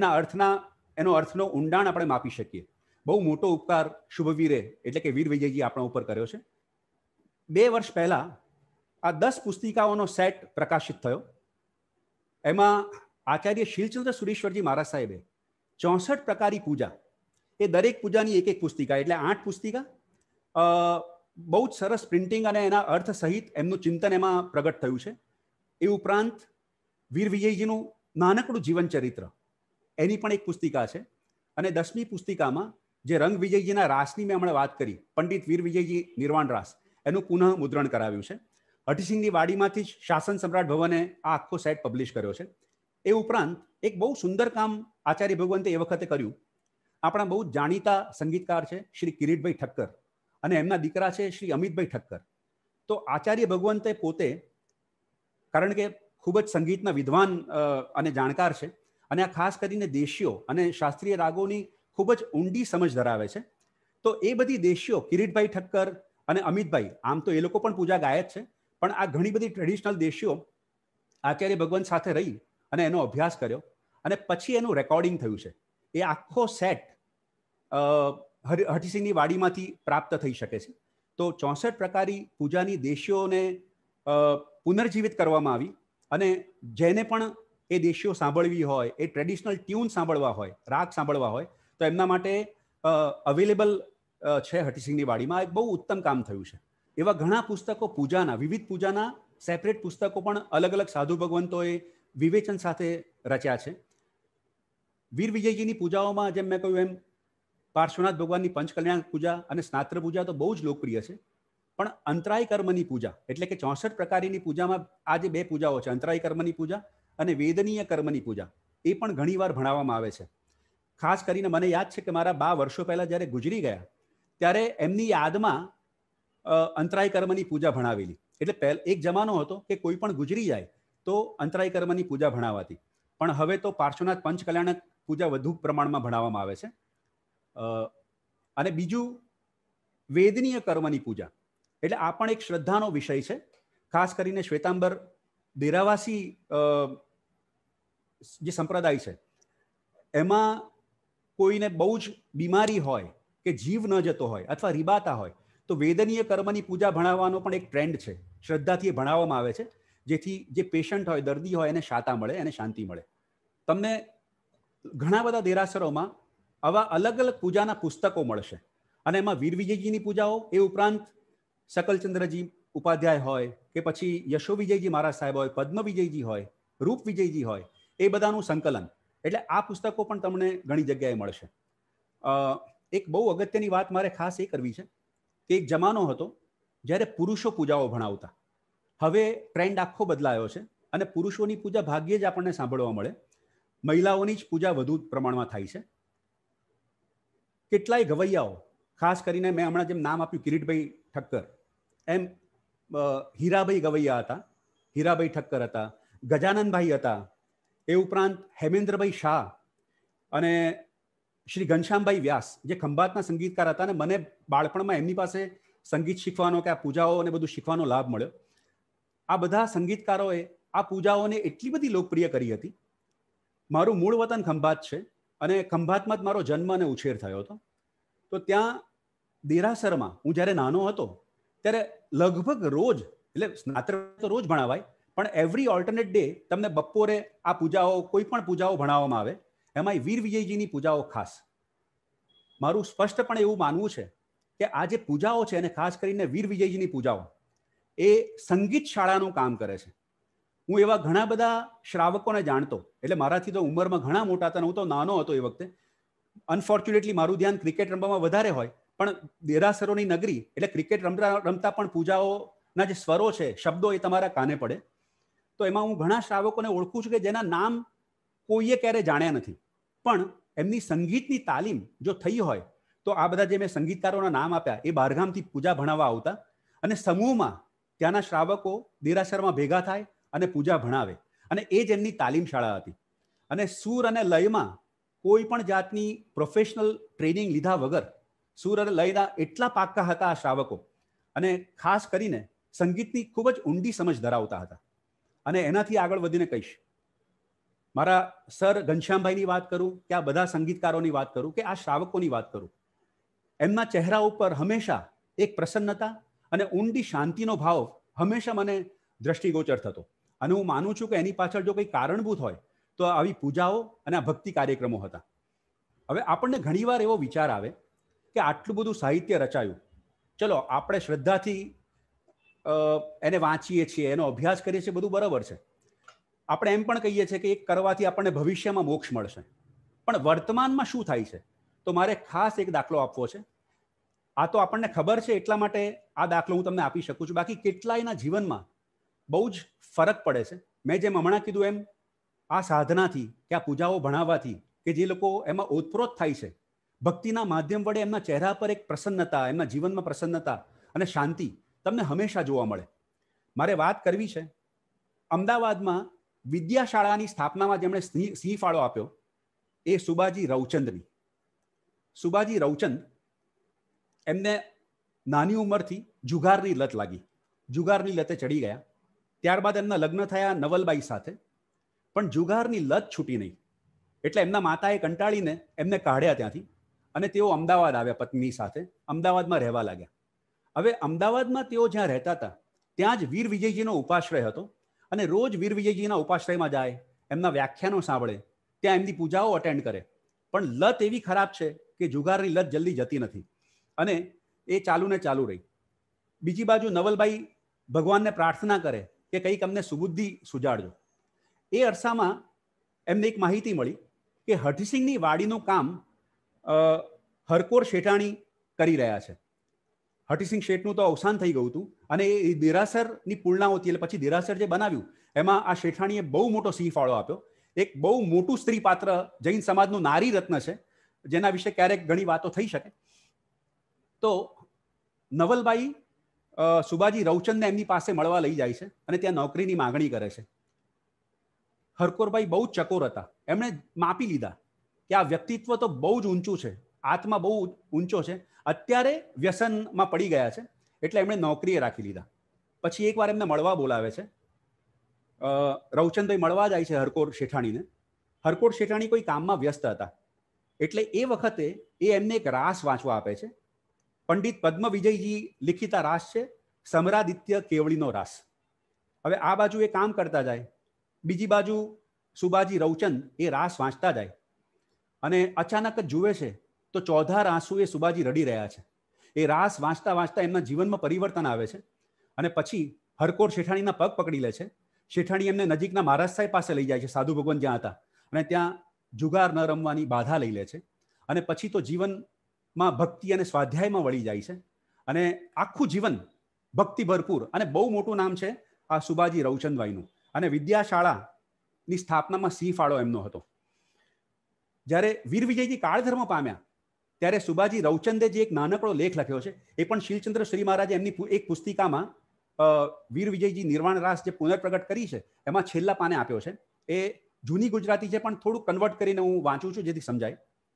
એનો અર્થનો ઊંડાણ આપણે માપી શકીએ. બહુ મોટો ઉપકાર શુભવીરે એટલે કે વીર વિજયજી આપણા ઉપર કર્યો છે. 2 વર્ષ પહેલા આ 10 પુસ્તિકાઓનો સેટ પ્રકાશિત થયો. એમાં આચાર્ય શીલચંદ્ર સુરેશ્વરજી મહારાજ સાહેબે 64 પ્રકારી પૂજા, એ દરેક પૂજાની એક એક પુસ્તિકા એટલે 8 પુસ્તિકા, બહુ જ સરસ પ્રિન્ટિંગ અને એના અર્થ સહિત એમનું ચિંતન એમાં પ્રગટ થયું છે. એ ઉપરાંત વીર વિજયજીનું નાનકડું જીવન ચરિત્ર, એની પણ એક પુસ્તિકા છે. અને 10મી પુસ્તિકામાં જે રંગ વિજયજીના રાસની મેં હમણાં વાત કરી, પંડિત વીર વિજયજી નિર્વાણ રાસ, એનું પુનઃ મુદ્રણ કરાવ્યું છે. હઠીસિંહની વાડીમાંથી જ શાસન સમ્રાટ ભવને આ આખો સેટ પબ્લિશ કર્યો છે. એ ઉપરાંત એક બહુ સુંદર કામ આચાર્ય ભગવંતે એ વખતે કર્યું. આપણા બહુ જાણીતા સંગીતકાર છે શ્રી કિરીટભાઈ ઠક્કર અને એમના દીકરા છે શ્રી અમિતભાઈ ઠક્કર. તો આચાર્ય ભગવંતે પોતે, કારણ કે ખૂબ જ સંગીતના વિદ્વાન અને જાણકાર છે અને આ ખાસ કરીને દેશીઓ અને શાસ્ત્રીય રાગોની ખૂબ જ ઊંડી સમજ ધરાવે છે. તો એ બધી દેશીઓ કિરીટભાઈ ઠક્કર અને અમિતભાઈ, આમ તો એ લોકો પણ પૂજા ગાય જ છે, પણ આ ઘણી બધી ટ્રેડિશનલ દેશીઓ આચાર્ય ભગવંત સાથે રહી અને એનો અભ્યાસ કર્યો અને પછી એનું રેકોર્ડિંગ થયું છે. એ આખો સેટ હઠીસિંહની વાડીમાંથી પ્રાપ્ત થઈ શકે છે. તો 64 પ્રકારી પૂજાની દેશીઓને પુનર્જીવિત કરવામાં આવી અને જેને પણ એ દેશીઓ સાંભળવી હોય, એ ટ્રેડિશનલ ટ્યુન સાંભળવા હોય, રાગ સાંભળવા હોય, તો એમના માટે અવેલેબલ છે હઠીસિંહની વાડીમાં. એક બહુ ઉત્તમ કામ થયું છે. એવા ઘણા પુસ્તકો પૂજાના, વિવિધ પૂજાના સેપરેટ પુસ્તકો પણ અલગ અલગ સાધુ ભગવંતોએ વિવેચન સાથે રચ્યા છે. વીર વિજયજીની પૂજાઓમાં જેમ મેં કહ્યું એમ પાર્શ્વનાથ ભગવાનની પંચકલ્યાણ પૂજા અને સ્નાત્ર પૂજા તો બહુ જ લોકપ્રિય છે. પણ અંતરાય કર્મની પૂજા એટલે કે 64 પ્રકારની પૂજામાં આ જે 2 પૂજાઓ છે, અંતરાય કર્મની પૂજા અને વેદનીય કર્મની પૂજા, એ પણ ઘણીવાર ભણાવવામાં આવે છે. ખાસ કરીને મને યાદ છે કે મારા 2 વર્ષો પહેલા જ્યારે ગુજરી ગયા ત્યારે એમની યાદમાં અંતરાય કર્મની પૂજા ભણાવેલી. એટલે એક જમાનો હતો કે કોઈ પણ ગુજરી જાય તો અંતરાય કર્મની પૂજા ભણાવાતી, પણ હવે તો પાર્શ્વનાથ પંચકલ્યાણક પૂજા વધુ પ્રમાણમાં ભણાવવામાં આવે છે. અને બીજું વેદનીય કર્મની પૂજા, એટલે આ પણ એક શ્રદ્ધાનો વિષય છે. ખાસ કરીને શ્વેતાંબર દેરાવાસી જે સંપ્રદાય છે એમાં કોઈને બહુ જ બીમારી હોય કે જીવ ન જતો હોય અથવા રીબાતા હોય તો વેદનીય કર્મની પૂજા ભણાવવાનો પણ એક ટ્રેન્ડ છે. શ્રદ્ધાથી ભણાવવામાં આવે છે જેથી જે પેશન્ટ હોય, દર્દી હોય, એને શાતા મળે, એને શાંતિ મળે. તમને ઘણા બધા દેરાસરોમાં આવા અલગ અલગ પૂજાના પુસ્તકો મળશે અને એમાં વીર વિજયજીની પૂજાઓ, એ ઉપરાંત શકલચંદ્રજી ઉપાધ્યાય હોય કે પછી યશો વિજયજી મહારાજ સાહેબ હોય, પદ્મ વિજયજી હોય, રૂપ વિજયજી હોય, એ બધાનું સંકલન. એટલે આ પુસ્તકો પણ તમને ઘણી જગ્યાએ મળશે. એક બહુ અગત્યની વાત મારે ખાસ એ કરવી છે કે એક જમાનો હતો જ્યારે પુરુષો પૂજાઓ ભણાવતા. હવે ટ્રેન્ડ આખો બદલાયો છે અને પુરુષોની પૂજા ભાગ્યે જ આપણને સાંભળવા મળે. મહિલાઓની જ પૂજા વધુ પ્રમાણમાં થાય છે. કેટલાય ગવૈયાઓ, ખાસ કરીને મેં હમણાં જેમ નામ આપ્યું કિરીટભાઈ ઠક્કર, એમ હીરાભાઈ ગવૈયા હતા, હીરાભાઈ ઠક્કર હતા, ગજાનનભાઈ હતા, એ ઉપરાંત હેમેન્દ્રભાઈ શાહ અને શ્રી ઘનશ્યામભાઈ વ્યાસ જે ખંભાતના સંગીતકાર હતા. અને મને બાળપણમાં એમની પાસે સંગીત શીખવાનો કે આ પૂજાઓ અને બધું શીખવાનો લાભ મળ્યો. આ બધા સંગીતકારોએ આ પૂજાઓને એટલી બધી લોકપ્રિય કરી હતી. મારું મૂળ વતન ખંભાત છે અને ખંભાતમાં જ મારો જન્મ અને ઉછેર થયો હતો. તો ત્યાં દેરાસરમાં હું જ્યારે નાનો હતો ત્યારે લગભગ રોજ, એટલે સ્નાતક તો રોજ ભણાવાય, પણ એવરી ઓલ્ટરનેટ ડે તમને બપોરે આ પૂજાઓ, કોઈ પણ પૂજાઓ ભણાવવામાં આવે. એમાંય વીર વિજયજીની પૂજાઓ ખાસ. મારું સ્પષ્ટપણે એવું માનવું છે કે આ જે પૂજાઓ છે અને ખાસ કરીને વીર વિજયજીની પૂજાઓ એ સંગીત શાળાનું કામ કરે છે. હું એવા ઘણા બધા શ્રાવકોને જાણતો, એટલે મારાથી તો ઉંમરમાં ઘણા મોટા હતા, હું તો નાનો હતો એ વખતે. અનફોર્ચ્યુનેટલી મારું ધ્યાન ક્રિકેટ રમવામાં વધારે હોય, પણ દેરાસરોની નગરી એટલે ક્રિકેટ રમતા પણ પૂજાઓના જે સ્વરો છે, શબ્દો એ તમારા કાને પડે. તો એમાં હું ઘણા શ્રાવકોને ઓળખું છું કે જેના નામ કોઈએ ક્યારે જાણ્યા નથી, પણ એમની સંગીતની તાલીમ જો થઈ હોય તો આ બધા જે મેં સંગીતકારોના નામ આપ્યા એ બહારગામથી પૂજા ભણાવવા આવતા અને સમૂહમાં ત્યાંના શ્રાવકો દેરાસરમાં ભેગા થાય અને પૂજા ભણાવે. અને એ જ એમની તાલીમ શાળા હતી. અને સૂર અને લયમાં કોઈ પણ જાતની પ્રોફેશનલ ટ્રેનિંગ લીધા વગર સૂર અને લયના એટલા પાક્કા હતા આ શ્રાવકો, અને ખાસ કરીને સંગીતની ખૂબ જ ઊંડી સમજ ધરાવતા હતા. અને એનાથી આગળ વધીને કહીશ, મારા સર ઘનશ્યામભાઈની વાત કરું કે આ બધા સંગીતકારોની વાત કરું કે આ શ્રાવકોની વાત કરું, એમના ચહેરા ઉપર હંમેશા એક પ્રસન્નતા અને ઊંડી શાંતિનો ભાવ હંમેશા મને દ્રષ્ટિગોચર થતો. અને હું માનું છું કે એની પાછળ જો કંઈ કારણભૂત હોય તો આવી પૂજાઓ અને આ ભક્તિ કાર્યક્રમો હતા. હવે આપણને ઘણીવાર એવો વિચાર આવે કે આટલું બધું સાહિત્ય રચાયું, ચલો આપણે શ્રદ્ધાથી એને વાંચીએ છીએ, એનો અભ્યાસ કરીએ છીએ, બધું બરાબર છે. આપણે એમ પણ કહીએ છીએ કે એક કરવાથી આપણને ભવિષ્યમાં મોક્ષ મળશે, પણ વર્તમાનમાં શું થાય છે? તો મારે ખાસ એક દાખલો આપવો છે. આ તો આપણને ખબર છે એટલા માટે આ દાખલો હું તમને આપી શકું છું, બાકી કેટલાયના જીવનમાં બહુ જ ફરક પડે છે. મેં જેમ હમણાં કીધું એમ આ સાધનાથી કે આ પૂજાઓ ભણાવવાથી કે જે લોકો એમાં ઓતપ્રોત થાય છે, ભક્તિના માધ્યમ વડે એમના ચહેરા પર એક પ્રસન્નતા, એમના જીવનમાં પ્રસન્નતા અને શાંતિ તમને હંમેશા જોવા મળે. મારે વાત કરવી છે અમદાવાદમાં વિદ્યાશાળાની સ્થાપનામાં જેમણે સિંહ ફાળો આપ્યો એ સુબાજી રવચંદની. સુબાજી રવચંદ, એમને નાની ઉંમરથી જુગારની લત લાગી, જુગારની લતે ચડી ગયા. ત્યારબાદ એમના લગ્ન થયા નવલબાઈ સાથે, પણ જુગારની લત છૂટી નહીં. એટલે એમના માતાએ કંટાળીને એમને કાઢ્યા ત્યાંથી અને તેઓ અમદાવાદ આવ્યા પત્ની સાથે, અમદાવાદમાં રહેવા લાગ્યા. હવે અમદાવાદમાં તેઓ જ્યાં રહેતા હતા ત્યાં જ વીર વિજયજીનો ઉપાશ્રય હતો અને રોજ વીર વિજયજીના ઉપાશ્રયમાં જાય, એમના વ્યાખ્યાનો સાંભળે, ત્યાં એમની પૂજાઓ અટેન્ડ કરે. પણ લત એવી ખરાબ છે કે જુગારની લત જલ્દી જતી નથી અને એ ચાલુ ને ચાલુ રહી. બીજી બાજુ નવલબાઈ ભગવાનને પ્રાર્થના કરે કે કંઈક અમને સુબુદ્ધિ સુજાડજો. એ અરસામાં એમને એક માહિતી મળી કે હઠસિંહની વાડીનું કામ હરકોર શેઠાણી કરી રહ્યા છે. હઠસિંહ શેઠનું તો અવસાન થઈ ગયું હતું અને એ દેરાસરની પૂર્ણાવતી એટલે પછી દેરાસર જે બનાવ્યું એમાં આ શેઠાણીએ બહુ મોટો સિંહ ફાળો આપ્યો. એક બહુ મોટું સ્ત્રી પાત્ર જૈન સમાજનું નારી રત્ન છે, જેના વિશે ક્યારેક ઘણી વાતો થઈ શકે. તો નવલબાઈ સુબાજી રવચંદને એમની પાસે મળવા લઈ જાય છે અને ત્યાં નોકરીની માગણી કરે છે. હરકોરભાઈ બહુ જ ચકોર હતા. એમણે માપી લીધા કે આ વ્યક્તિત્વ તો બહુ જ ઊંચું છે, આત્મા બહુ ઊંચો છે, અત્યારે વ્યસનમાં પડી ગયા છે, એટલે એમણે નોકરીએ રાખી લીધા. પછી એકવાર એમને મળવા બોલાવે છે. રવચંદભાઈ મળવા જાય છે હરકોર શેઠાણીને. હરકોર શેઠાણી કોઈ કામમાં વ્યસ્ત હતા એટલે એ વખતે એ એમને એક રાસ વાંચવા આપે છે. પંડિત પદ્મ વિજયજી લિખિતા રાસ છે, સમરાદિત્ય કેવળીનો રાસ. હવે આ બાજુ એ કામ કરતા જાય, બીજી બાજુ સુબાજી રવચંદ એ રાસ વાંચતા જાય અને અચાનક જ જુએ છે તો ચોધાર આંસુ એ સુબાજી રડી રહ્યા છે. એ રાસ વાંચતા વાંચતા એમના જીવનમાં પરિવર્તન આવે છે અને પછી હરકોર શેઠાણીના પગ પકડી લે છે. શેઠાણી એમને નજીકના મહારાજ સાહેબ પાસે લઈ જાય છે, સાધુ ભગવાન જ્યાં હતા, અને ત્યાં જુગાર ન રમવાની બાધા લઈ લે છે. અને પછી તો જીવનમાં ભક્તિ અને સ્વાધ્યાયમાં વળી જાય છે અને આખું જીવન ભક્તિ ભરપૂર. અને બહુ મોટું નામ છે આ સુબાજી રવચંદભાઈનું. અને વિદ્યાશાળાની સ્થાપનામાં સિંહ ફાળો એમનો હતો. જ્યારે વીર વિજયજી કાળધર્મ પામ્યા ત્યારે સુબાજી રવચંદે જે એક નાનકડો લેખ લખ્યો છે, એ પણ શીલચંદ્ર શ્રી મહારાજે એમની એક પુસ્તિકામાં વીર વિજયજી નિર્વાણ રાસ જે પુનર્પ્રગટ કરી છે એમાં છેલ્લા પાને આપ્યો છે. એ જૂની ગુજરાતી છે પણ થોડું કન્વર્ટ કરીને હું વાંચું છું જેથી સમજાય.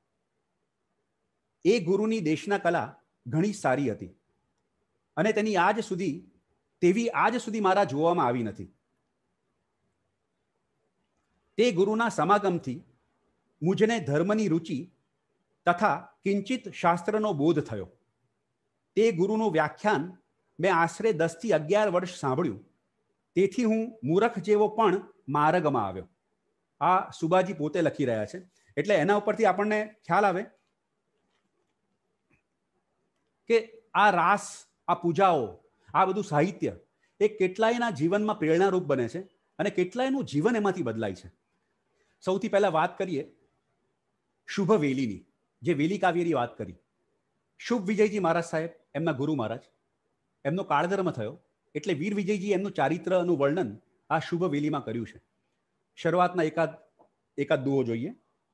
એ ગુરુની દેશના કલા ઘણી સારી હતી અને તેની આજ સુધી મારા જોવામાં આવી નથી. તે ગુરુના સમાગમથી મુજને ધર્મની રુચિ તથા કિંચિત શાસ્ત્રનો બોધ થયો. તે ગુરુનું વ્યાખ્યાન મેં આશરે 10 થી 11 વર્ષ સાંભળ્યું, તેથી હું મૂરખ જેવો પણ માર્ગમાં આવ્યો. આ સુબાજી પોતે લખી રહ્યા છે. એટલે એના ઉપરથી આપણને ખ્યાલ આવે કે આ રાસ, આ પૂજાઓ, આ બધું સાહિત્ય એ કેટલાયના જીવનમાં પ્રેરણારૂપ બને છે અને કેટલાયનું જીવન એમાંથી બદલાય છે. સૌથી પહેલા વાત કરીએ શુભ વેલીની, જે વેલી કાવ્યની વાત કરી. શુભ વિજયજી મહારાજ સાહેબ, એમના ગુરુ મહારાજ, એમનો કાળધર્મ થયો એટલે વીર વિજયજી એમનું ચારિત્રનું વર્ણન આ શુભ વેલીમાં કર્યું છે. શરૂઆતના એકાદ દુહો જોઈએ.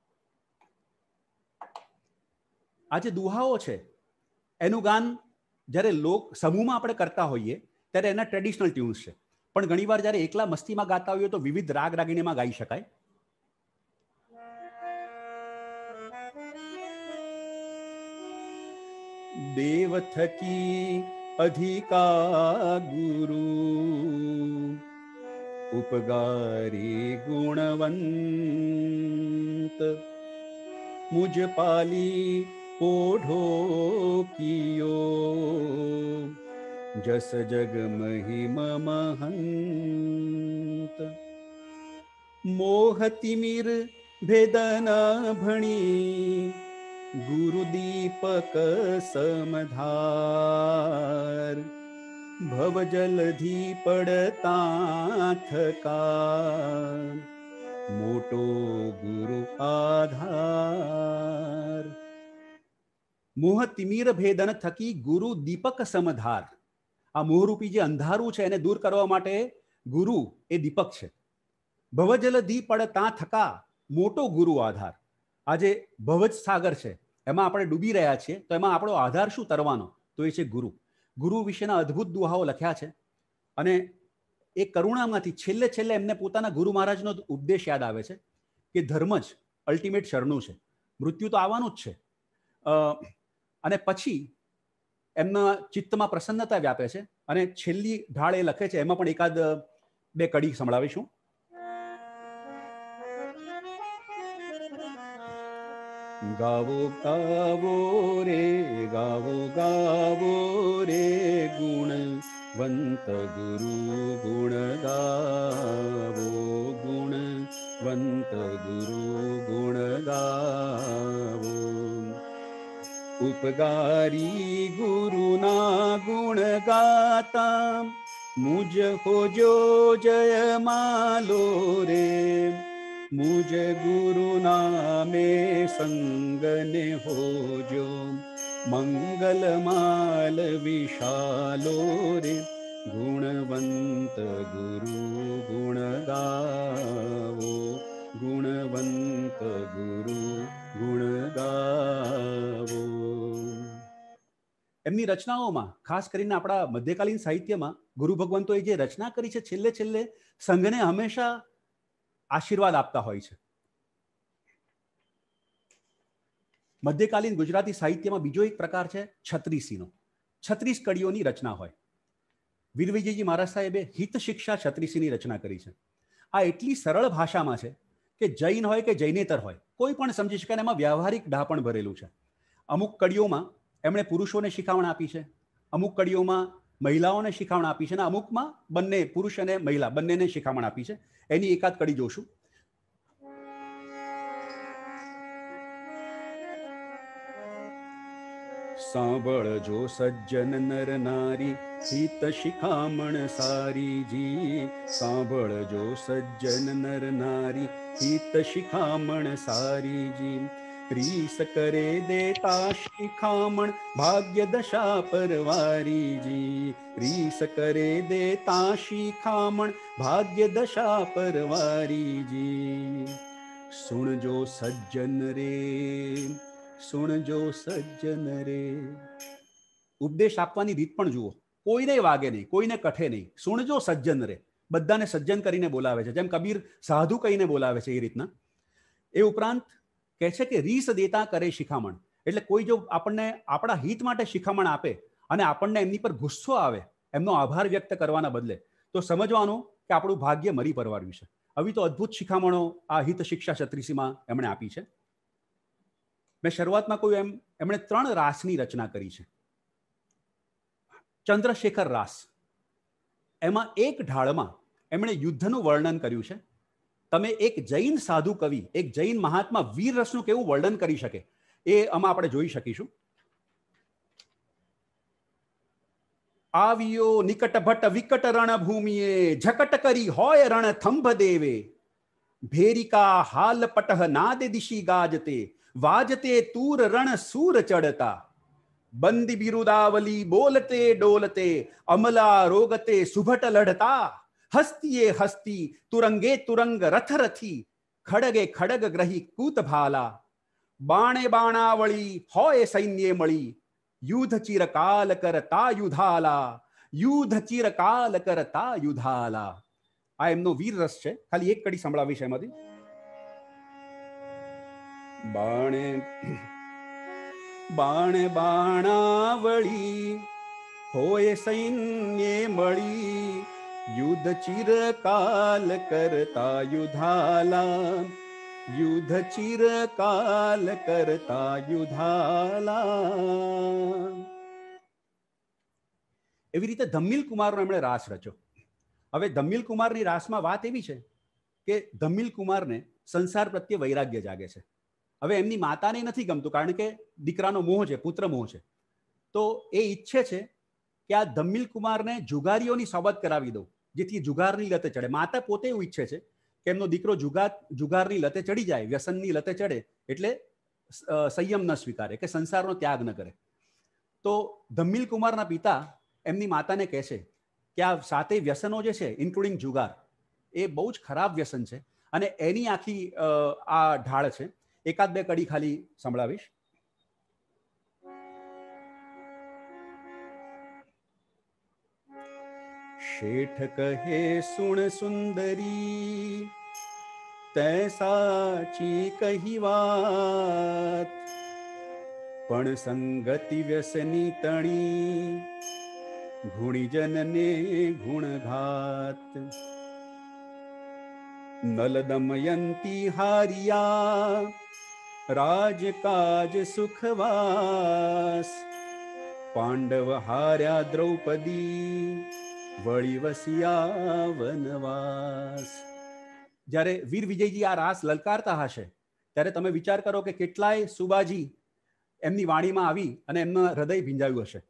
આ જે દુહાઓ છે એનું ગાન જ્યારે લોક સમૂહમાં આપણે કરતા હોઈએ ત્યારે એના ટ્રેડિશનલ ટ્યુન્સ છે, પણ ઘણીવાર જ્યારે એકલા મસ્તીમાં ગાતા હોઈએ તો વિવિધ રાગ રાગીણીમાં ગાઈ શકાય. દેવ થકી અધિકા ગુરુ ઉપગારી ગુણવંત મુજ પાલી પોઢો કિયો જસ જગ મહિમ મહંત મોહ તિમિર ભેદન ભણી ગુરુ દીપક સમધાર ભવ જલધી પડતા થકા મોટો ગુરુ આધાર. મોહ તિમિર ભેદન થકી ગુરુ દીપક સમધાર. આ મોહરૂપી જે અંધારું છે એને દૂર કરવા માટે ગુરુ એ દીપક છે. ભવજલધી પડતા થકા મોટો ગુરુ આધાર. આ જે ભવજ સાગર છે એમાં આપણે ડૂબી રહ્યા છીએ તો એમાં આપણો આધાર શું તરવાનો? તો એ છે ગુરુ. ગુરુ વિશેના અદ્ભુત દુહાઓ લખ્યા છે અને એ કરુણામાંથી છેલ્લે છેલ્લે એમને પોતાના ગુરુ મહારાજનો ઉપદેશ યાદ આવે છે કે ધર્મ જ અલ્ટિમેટ શરણું છે, મૃત્યુ તો આવવાનું જ છે. અને પછી એમના ચિત્તમાં પ્રસન્નતા વ્યાપે છે અને છેલ્લી ઢાળ એ લખે છે, એમાં પણ એકાદ બે કડી સંભળાવીશું. ગાવો ગાવો રે ગાવો ગાવો રે ગુણવંત ગુરુ ગુણ ગાવો ગુણવંત ગુરુ ગુણ ગાવો ઉપગારી ગુરુના ગુણ ગાતા મુજ હોજો જય માલો રે મુજ ગુરુ નામે સંગને હોજો મંગલ માલ વિશાલો રે ગુણવંત ગુરુ ગુણ ગાવો ગુણવંત ગુરુ ગુણ ગાવો. એમની રચનાઓમાં ખાસ કરીને આપણા મધ્યકાલીન સાહિત્યમાં ગુરુ ભગવંતોએ જે રચના કરી છે છેલ્લે છેલ્લે સંઘને હંમેશા આશીર્વાદ આપતા હોય છે. મધ્યકાલીન ગુજરાતી સાહિત્યમાં બીજો એક પ્રકાર છે છત્રીસીનો. 36 કડીઓની રચના હોય. વીર વિજયજી મહારાજ સાહેબે હિત શિક્ષા છત્રીસીની રચના કરી છે. આ એટલી સરળ ભાષામાં છે કે જૈન હોય કે જૈનેતર હોય કોઈ પણ સમજી શકે. એમાં વ્યવહારિક ડાપણ ભરેલું છે. અમુક કડીઓમાં એમણે પુરુષોને શિખામણ આપી છે, અમુક કડીઓમાં મહિલાઓને શિખામણ આપી છે અને અમુકમાં બંને પુરુષ અને મહિલા બંનેને શિખામણ આપી છે. એની એકાદ કડી જોશું. સાંભળજો સજ્જન નર નારી હિત શિખામણ સારી જી. સાંભળજો સજ્જન નર નારી હિત શિખામણ સારી જી. રીસ કરે દેતા શિખામણ ભાગ્ય દશા પરવારી જી. રીસ કરે દેતા શિખામણ ભાગ્ય દશા પરવારી જી. સુણજો સજ્જન રે સુણજો સજ્જન રે. ઉપદેશ આપવાની રીત પણ જુઓ. કોઈને વાગે નહીં, કોઈને કઠે નહીં. સુણજો સજ્જન રે. બધાને સજ્જન કરીને બોલાવે છે, જેમ કબીર સાધુ કહીને બોલાવે છે એ રીતના. એ ઉપરાંત કહે છે કે રીસ દેતા કરે શિખામણ. એટલે કોઈ જો આપણને આપણા હિત માટે શિખામણ આપે અને આપણને એમની પર ગુસ્સો આવે એમનો આભાર વ્યક્ત કરવાના બદલે, તો સમજવાનું કે આપણું ભાગ્ય મરી પરવાર્યું છે. આવી તો અદ્ભુત શિખામણો આ હિત શિક્ષા છત્રીસીમાં એમણે આપી છે. મેં શરૂઆતમાં કહ્યું એમણે 3 રાસની રચના કરી છે. ચંદ્રશેખર રાસ, એમાં એક ઢાળમાં એમણે યુદ્ધનું વર્ણન કર્યું છે. તમે એક જૈન સાધુ કવિ, એક જૈન મહાત્મા વીર રસનું કેવું વર્ણન કરી શકે એ આમાં આપણે જોઈ શકીશું. આવ્યો નિકટ ભટ્ટ વિકટ રણભૂમિએ ઝકટ કરી હોય રણ થંભ દેવે. ભેરિકા હાલ પટહ નાદ દિશી ગાજતે વાજતે તૂર રણ સૂર ચડતા. બંદી બિરુદાવલી બોલતે ડોલતે અમલા રોગતે સુભટ લઢતા હસ્તીએ હસ્તી તુરંગે તુરંગ રથ રથી ખડગે ખડગ ગ્રહી કૂત ભાલા બાણે બાણાવળી હોય સૈન્યે મળી યુદ્ધ ચિરકાલ કરતા યુધાલા યુદ્ધ ચિરકાલ કરતા યુધાલા. આ એમનો વીર રસ છે. ખાલી એક કડી સંભળાવીશ એમાંથી. બાણે બાણે બાણાવળી હોય સૈન્યે મળી યુદ્ધ ચિરકાલ કરતા યુધાલા યુદ્ધ ચિરકાલ કરતા યુધાલા. એવી રીતે ધમ્મિલ કુમારનો એમણે રાસ રચ્યો. હવે ધમ્મિલ કુમારની રાસમાં વાત એવી છે કે ધમ્મિલ કુમારને સંસાર પ્રત્યે વૈરાગ્ય જાગે છે. હવે એમની માતાને નથી ગમતું, કારણ કે દીકરાનો મોહ છે, પુત્ર મોહ છે. તો એ ઈચ્છે છે કે આ ધમ્મિલ કુમારને જુગારીઓની સોબત કરાવી દો, જેથી જુગારની લતે ચડે. માતા પોતે એવું ઈચ્છે છે કે એમનો દીકરો જુગારની લતે ચડી જાય, વ્યસનની લતે ચડે, એટલે સંયમ ન સ્વીકારે, કે સંસારનો ત્યાગ ન કરે. તો ધમ્મિલ કુમારના પિતા એમની માતાને કહે છે કે આ સાતે વ્યસનો જે છે, ઇન્ક્લુડિંગ જુગાર, એ બહુ જ ખરાબ વ્યસન છે અને એની આખી આ ઢાળ છે. એકાદ બે કડી ખાલી સંભળાવીશ. શેઠ કહે સુણ સુંદરી તે સાચી કહી વાત, પણ સંગતિ વ્યસની તણી ગુણીજનને ગુણઘાત. નલ દમયંતી હારિયા રાજકાજ સુખવાસ, પાંડવ હાર્યા દ્રૌપદી વળી વસિયા વનવાસ. જ્યારે વીર વિજયજી આ રાસ લલકારતા હશે ત્યારે તમે વિચાર કરો કે કેટલાય સુબાજી એમની વાણીમાં આવી અને એમનું હૃદય ભીંજાયું હશે.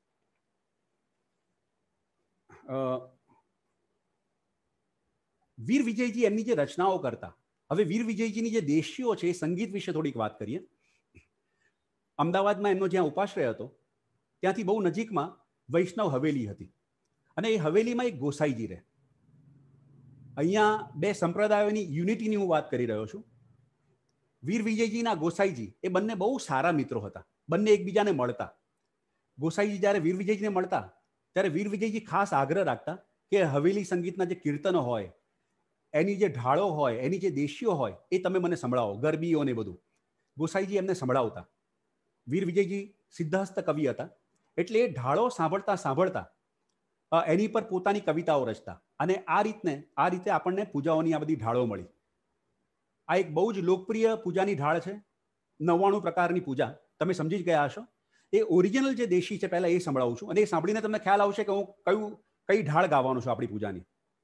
વીર વિજયજી એમની જે રચનાઓ કરતા. હવે વીર વિજયજીની જે દેશીઓ છે એ સંગીત વિશે થોડીક વાત કરીએ. અમદાવાદમાં એમનો જ્યાં ઉપાશ્રય હતો ત્યાંથી બહુ નજીકમાં વૈષ્ણવ હવેલી હતી અને એ હવેલીમાં એક ગોસાઈજી રહે. અહીંયા બે સંપ્રદાયોની યુનિટીની હું વાત કરી રહ્યો છું. વીર વિજયજીના ગોસાઈજી એ બંને બહુ સારા મિત્રો હતા. બંને એકબીજાને મળતા. ગોસાઈજી જ્યારે વીર વિજયજીને મળતા ત્યારે વીર વિજયજી ખાસ આગ્રહ રાખતા કે હવેલી સંગીતના જે કીર્તનો હોય, એની જે ઢાળો હોય, એની જે દેશીઓ હોય, એ તમે મને સંભળાવો, ગરબીઓ ને બધું. ગોસાઈજી એમને સંભળાવતા. વીર વિજયજી સિદ્ધહસ્ત કવિ હતા એટલે એ ઢાળો સાંભળતા સાંભળતા એની પર પોતાની કવિતાઓ રચતા અને આ રીતે આપણને પૂજાઓની આ બધી ઢાળો મળી. આ એક બહુ જ લોકપ્રિય પૂજાની ઢાળ છે, 99 પ્રકારની પૂજા. તમે સમજી જ ગયા હશો. એ ઓરિજિનલ જે દેશી છે પહેલા એ સંભળાવું છું અને એ સાંભળીને તમને ખ્યાલ આવશે કે હું કઈ ઢાળ ગાવાનું છું આપણી પૂજાની.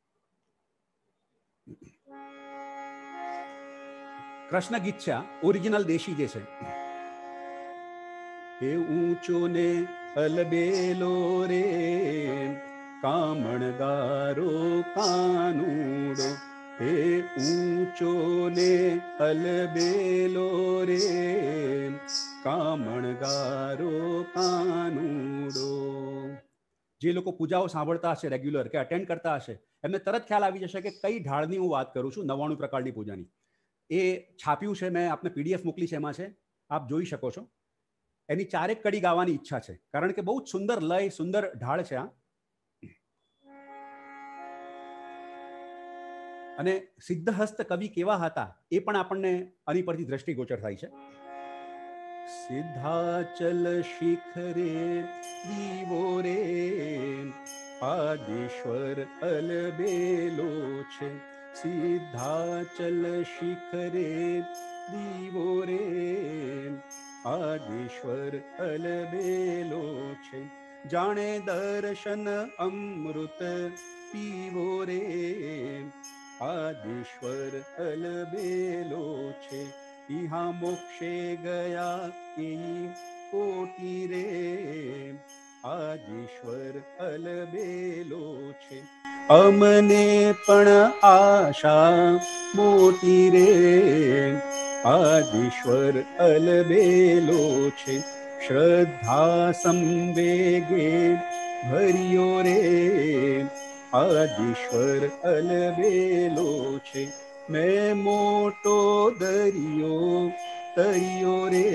કૃષ્ણ ગીત છે ઓરિજિનલ દેશી જે છે. એ ઊંચો ને અલબેલો રે કામણગારો કાનુડો, એ ઊંચો ને અલબેલો રે કામણગારો કાનુડો. જે લોકો પૂજાઓ સાંભળતા હશે રેગ્યુલર કે અટેન્ડ કરતા હશે એમને તરત ખ્યાલ આવી જશે કે કઈ ઢાળની હું વાત કરું છું. 99 પ્રકારની પૂજાની. એ છાપ્યું છે, મેં આપને PDF મોકલી છે, એમાં છે, આપ જોઈ શકો છો. એની 4 કડી ગાવાની ઈચ્છા છે કારણ કે બહુ જ સુંદર લય, સુંદર ઢાળ છે આ. અને સિદ્ધહસ્ત કવિ કેવા હતા એ પણ આપણને આની પરથી દ્રષ્ટિગોચર થાય છે. સિદ્ધાચલ શિખરે દીવો રે આદિશ્વર અલબેલો છે, સિદ્ધાચલ શિખરે દીવો રે આદિશ્વર અલબેલો છે, જાણે દર્શન અમૃત પીવો રે આદિશ્વર અલબેલો છે, ઇહા મોક્ષે ગયા એ કોટી રે આદિશ્વર અલબેલો છે, અમને પણ આશા મોટી રે આદિશ્વર અલબેલો છે, શ્રદ્ધા સંવેગે ભર્યો રે આદિશ્વર અલબેલો છે. મેં મોટો દરિયો રે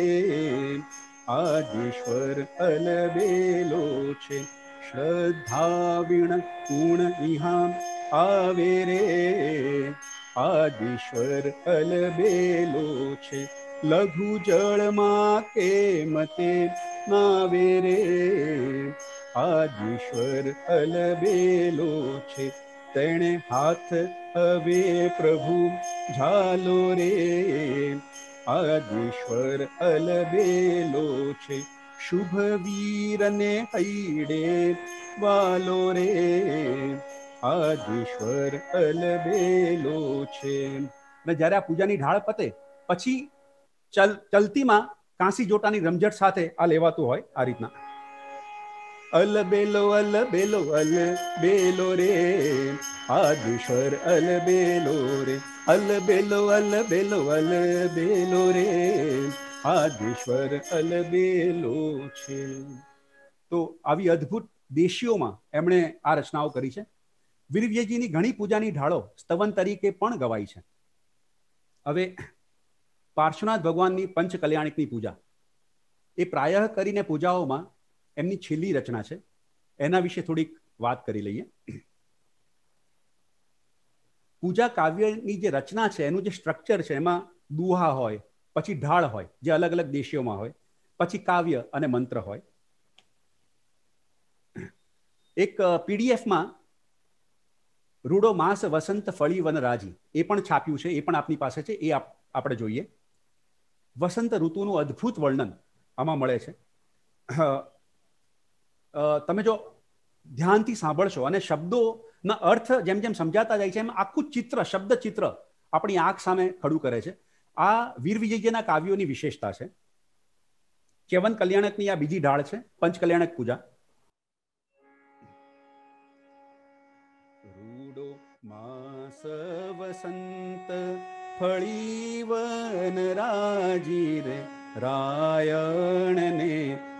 આદિશ્વર અલબેલો છે. શ્રદ્ધા વિણ ગુણ ઇહા આવે રે આદિશ્વર અલબેલો છે. લઘુ જળમાં કેમ તે નાવે રે આદિશ્વર અલબેલો છે. તેણે હાથ હવે પ્રભુ ઝાલો રે આદિશ્વર અલબેલો છે. શુભ વીરને હૈડે વાલો રે આદિશ્વર અલબેલો છે. અને જ્યારે આ પૂજાની ઢાળ પતે પછી ચલતીમાં કાંસી જોટાની રમઝટ સાથે આ લેવાતું હોય આ રીતના. અલબેલો અલબેલો અલબેલો રે આદિશ્વર અલબેલો રે અલબેલો અલબેલો અલબેલો રે આદિશ્વર અલબેલો છે. તો આવી અદ્ભુત દેશીઓમાં એમણે આ રચનાઓ કરી છે. વીરવ્યજીની ઘણી પૂજાની ઢાળો સ્તવન તરીકે પણ ગવાય છે. હવે પાર્શ્વનાથ ભગવાનની પંચકલ્યાણિકની પૂજા એ પ્રાયઃ કરીને પૂજાઓમાં એમની છેલ્લી રચના છે. એના વિશે થોડીક વાત કરી લઈએ. પૂજા કાવ્યની જે રચના છે એનું જે સ્ટ્રક્ચર છે એમાં દુહા હોય, પછી ઢાળ હોય જે અલગ અલગ દેશીઓમાં હોય, પછી કાવ્ય અને મંત્ર હોય. એક પીડીએફમાં રૂડો માસ વસંત ફળી વન રાજી એ પણ છાપ્યું છે, એ પણ આપની પાસે છે, એ આપણે જોઈએ. વસંત ઋતુનું અદ્ભુત વર્ણન આમાં મળે છે. તમે જો ધ્યાનથી સાંભળશો અને શબ્દોના અર્થ જેમ જેમ સમજાતા જાય છે એમ આખું ચિત્ર, શબ્દ ચિત્ર આપણી આંખ સામે ખડું કરે છે. આ વીર વિજયજીના કાવ્યોની વિશેષતા છે. ચ્યવન કલ્યાણકની આ બીજી ઢાળ છે, પંચકલ્યાણક પૂજા. રૂડો માસ વસંત ફળી વન રાજી રે રાયણને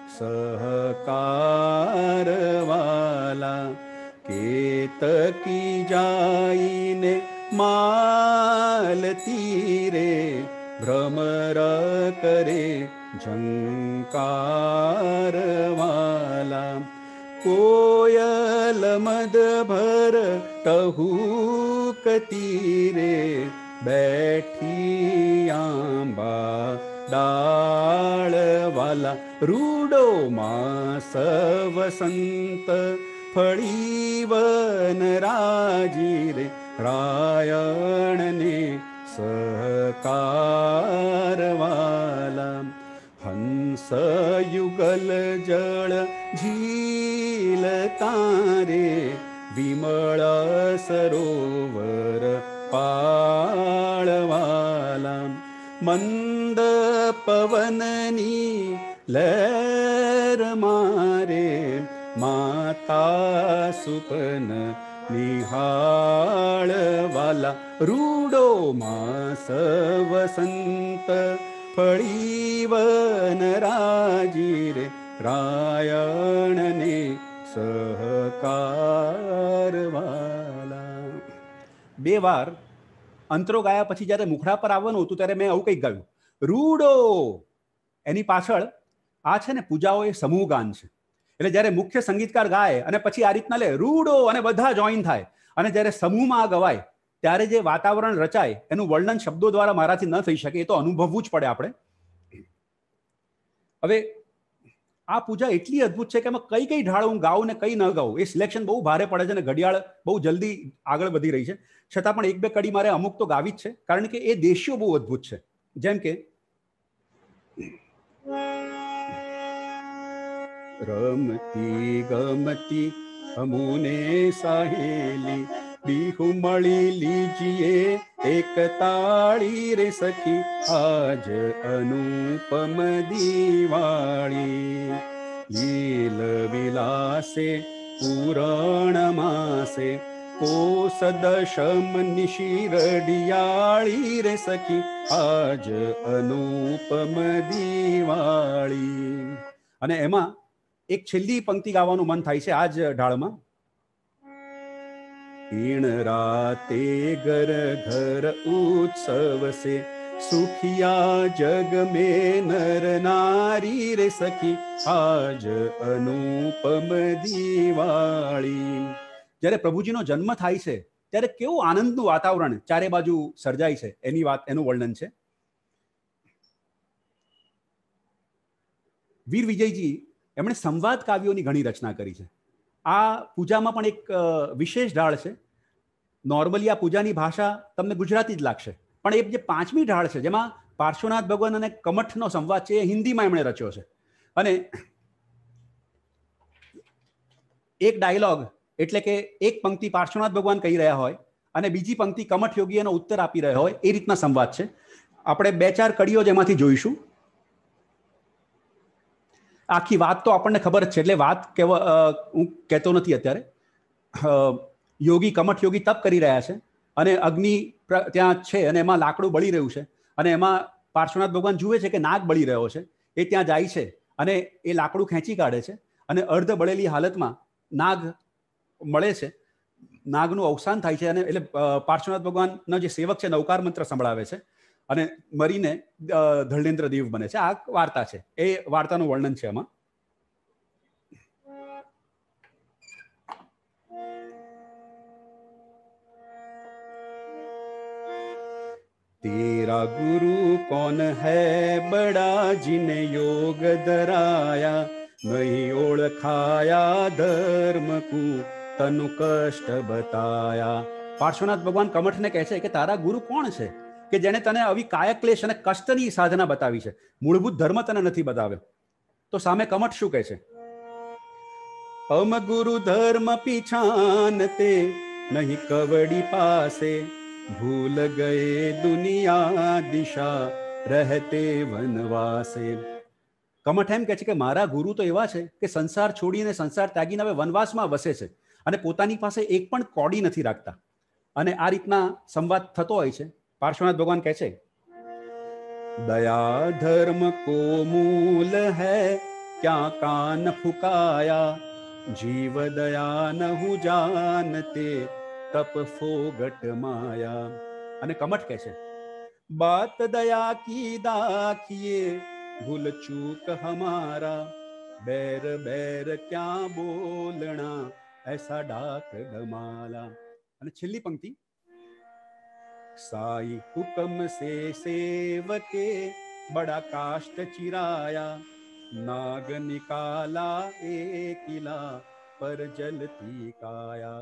સહકાર વાલા કેતકી જાઈને માલ તીરે ભ્રમર કરે ઝંકાર વાલા કોયલ મદ ભર ટહુક તીરે બેઠી આંબા ડાળ વાલા રૂડો માસ વસંત ફળી વન રાજી રે રાયણને સહકાર વાલા હંસ યુગલ જળ ઝીલ તારે વિમળ સરોવર પાળવાલા મંદ પવનની લહેર મારે માતા સુપન નિહાળ વાલા રૂડો માસ વસંત ફળી વન રાજી રે રાયણને સહકાર વાલા. બે વાર અંતરો ગાયા પછી જ્યારે મુખડા પર આવવાનું હતું ત્યારે મેં આવું કંઈક ગાયું, રૂડો. એની પાછળ આ છે ને પૂજાઓ એ સમૂહ ગાન છે. એટલે જ્યારે મુખ્ય સંગીતકાર ગાય અને પછી આ રીતના લે રૂડો અને બધા જોઈન થાય અને જ્યારે સમૂહમાં આ ગવાય ત્યારે જે વાતાવરણ રચાય એનું વર્ણન શબ્દો દ્વારા મારાથી ન થઈ શકે. એ તો અનુભવવું જ પડે આપણે. હવે આ પૂજા એટલી અદ્ભુત છે કે એમાં કઈ કઈ ઢાળ હું ગાઉં ને કઈ ન ગાઉં એ સિલેક્શન બહુ ભારે પડે છે અને ઘડિયાળ બહુ જલ્દી આગળ વધી રહી છે. છતાં પણ એક બે કડી મારે અમુક તો ગાવી જ છે, કારણ કે એ દેશીઓ બહુ અદ્ભુત છે. જેમ કે રમતી ગમતી અમુને સાહેલી બીહુ મળી લીજીએ એક તાળી રે સખી આજ અનુપમ દિવાળી લીલ વિલાસે પૂરણ માસે કોસ દશમ નિશિરડિયાળી રે સખી આજ અનુપમ દિવાળી. અને એમાં એક છેલ્લી પંક્તિ ગાવાનું મન થાય છે આ જ ઢાળમાં. ઈણ રાતે ઘર ઘર ઉત્સવ સે સુખિયા જગ में नर नारी रे सखी आज अनुपम दिवाળી. જ્યારે પ્રભુજીનો જન્મ થાય છે ત્યારે કેવું આનંદનું વાતાવરણ ચારે બાજુ સર્જાય છે એની વાત, એનું વર્ણન છે. વીર વિજયજી એમણે સંવાદ કાવ્યોની ઘણી રચના કરી છે. આ પૂજામાં પણ એક વિશેષ ઢાળ છે. નોર્મલી આ પૂજાની ભાષા તમને ગુજરાતી જ લાગશે, પણ એ જે પાંચમી ઢાળ છે જેમાં પાર્શ્વનાથ ભગવાન અને કમઠનો સંવાદ છે એ હિન્દીમાં એમણે રચ્યો છે. અને એક ડાયલોગ એટલે કે એક પંક્તિ પાર્શ્વનાથ ભગવાન કહી રહ્યા હોય અને બીજી પંક્તિ કમઠ યોગી એનો ઉત્તર આપી રહ્યા હોય, એ રીતના સંવાદ છે. આપણે 2-4 કડીઓ જેમાંથી જોઈશું. આખી વાત તો આપણને ખબર જ છે, એટલે વાત હું કહેતો નથી અત્યારે. યોગી કમઠ યોગી તપ કરી રહ્યા છે અને અગ્નિ ત્યાં છે અને એમાં લાકડું બળી રહ્યું છે અને એમાં પાર્શ્વનાથ ભગવાન જુએ છે કે નાગ બળી રહ્યો છે. એ ત્યાં જાય છે અને એ લાકડું ખેંચી કાઢે છે અને અર્ધ બળેલી હાલતમાં નાગ મળે છે. નાગનું અવસાન થાય છે અને એટલે પાર્શ્વનાથ ભગવાનનો જે સેવક છે નવકાર મંત્ર સંભળાવે છે અને મરીને ધર્મેન્દ્ર દેવ બને છે. આ વાર્તા છે, એ વાર્તાનું વર્ણન છે એમાં. तेरा गुरु कौन है बड़ा जिने योग धराया, नहीं ओळखाया धर्म को तनु कष्ट बताया. પાર્શ્વનાથ ભગવાન કમઠને કહે છે કે તારા ગુરુ કોણ છે કે જેને તને આવી કાયક્લેશ અને કષ્ટની સાધના બતાવી છે, મૂળભૂત ધર્મ તને નથી બતાવ્યો. તો સામે કમઠ શું કહે છે? અમ ગુરુ ધર્મ પીછાનતે નહીં કવડી પાસે, ભૂલ ગયે દુનિયા દિશા રહેતે વનવાસે. કમઠ એમ કહે છે કે મારા ગુરુ તો એવા છે કે સંસાર છોડીને, સંસાર ત્યાગીને હવે વનવાસમાં વસે છે અને પોતાની પાસે એક પણ કોડી નથી રાખતા. અને આ રીતના સંવાદ થતો હોય છે. પાર્શ્વનાથ ભગવાન કહે છે, દયા ધર્મ કો મૂલ હૈ ક્યાં કાન ફુકાયા, જીવ દયા નહુ જાનતે તપ ફોગટ માયા. અને કમઠ કહે છે, બાત દયા કી દાખિએ ભૂલ ચૂક હમારા, બેર બેર ક્યાં બોલણા એસા ડાક ડમાલા. અને છેલ્લી પંક્તિ, સાઈ હુકમ સે સેવકે બડા કાષ્ટ ચિરાયા, નાગ નિકાલા એકિલા પર જલતી કાયા.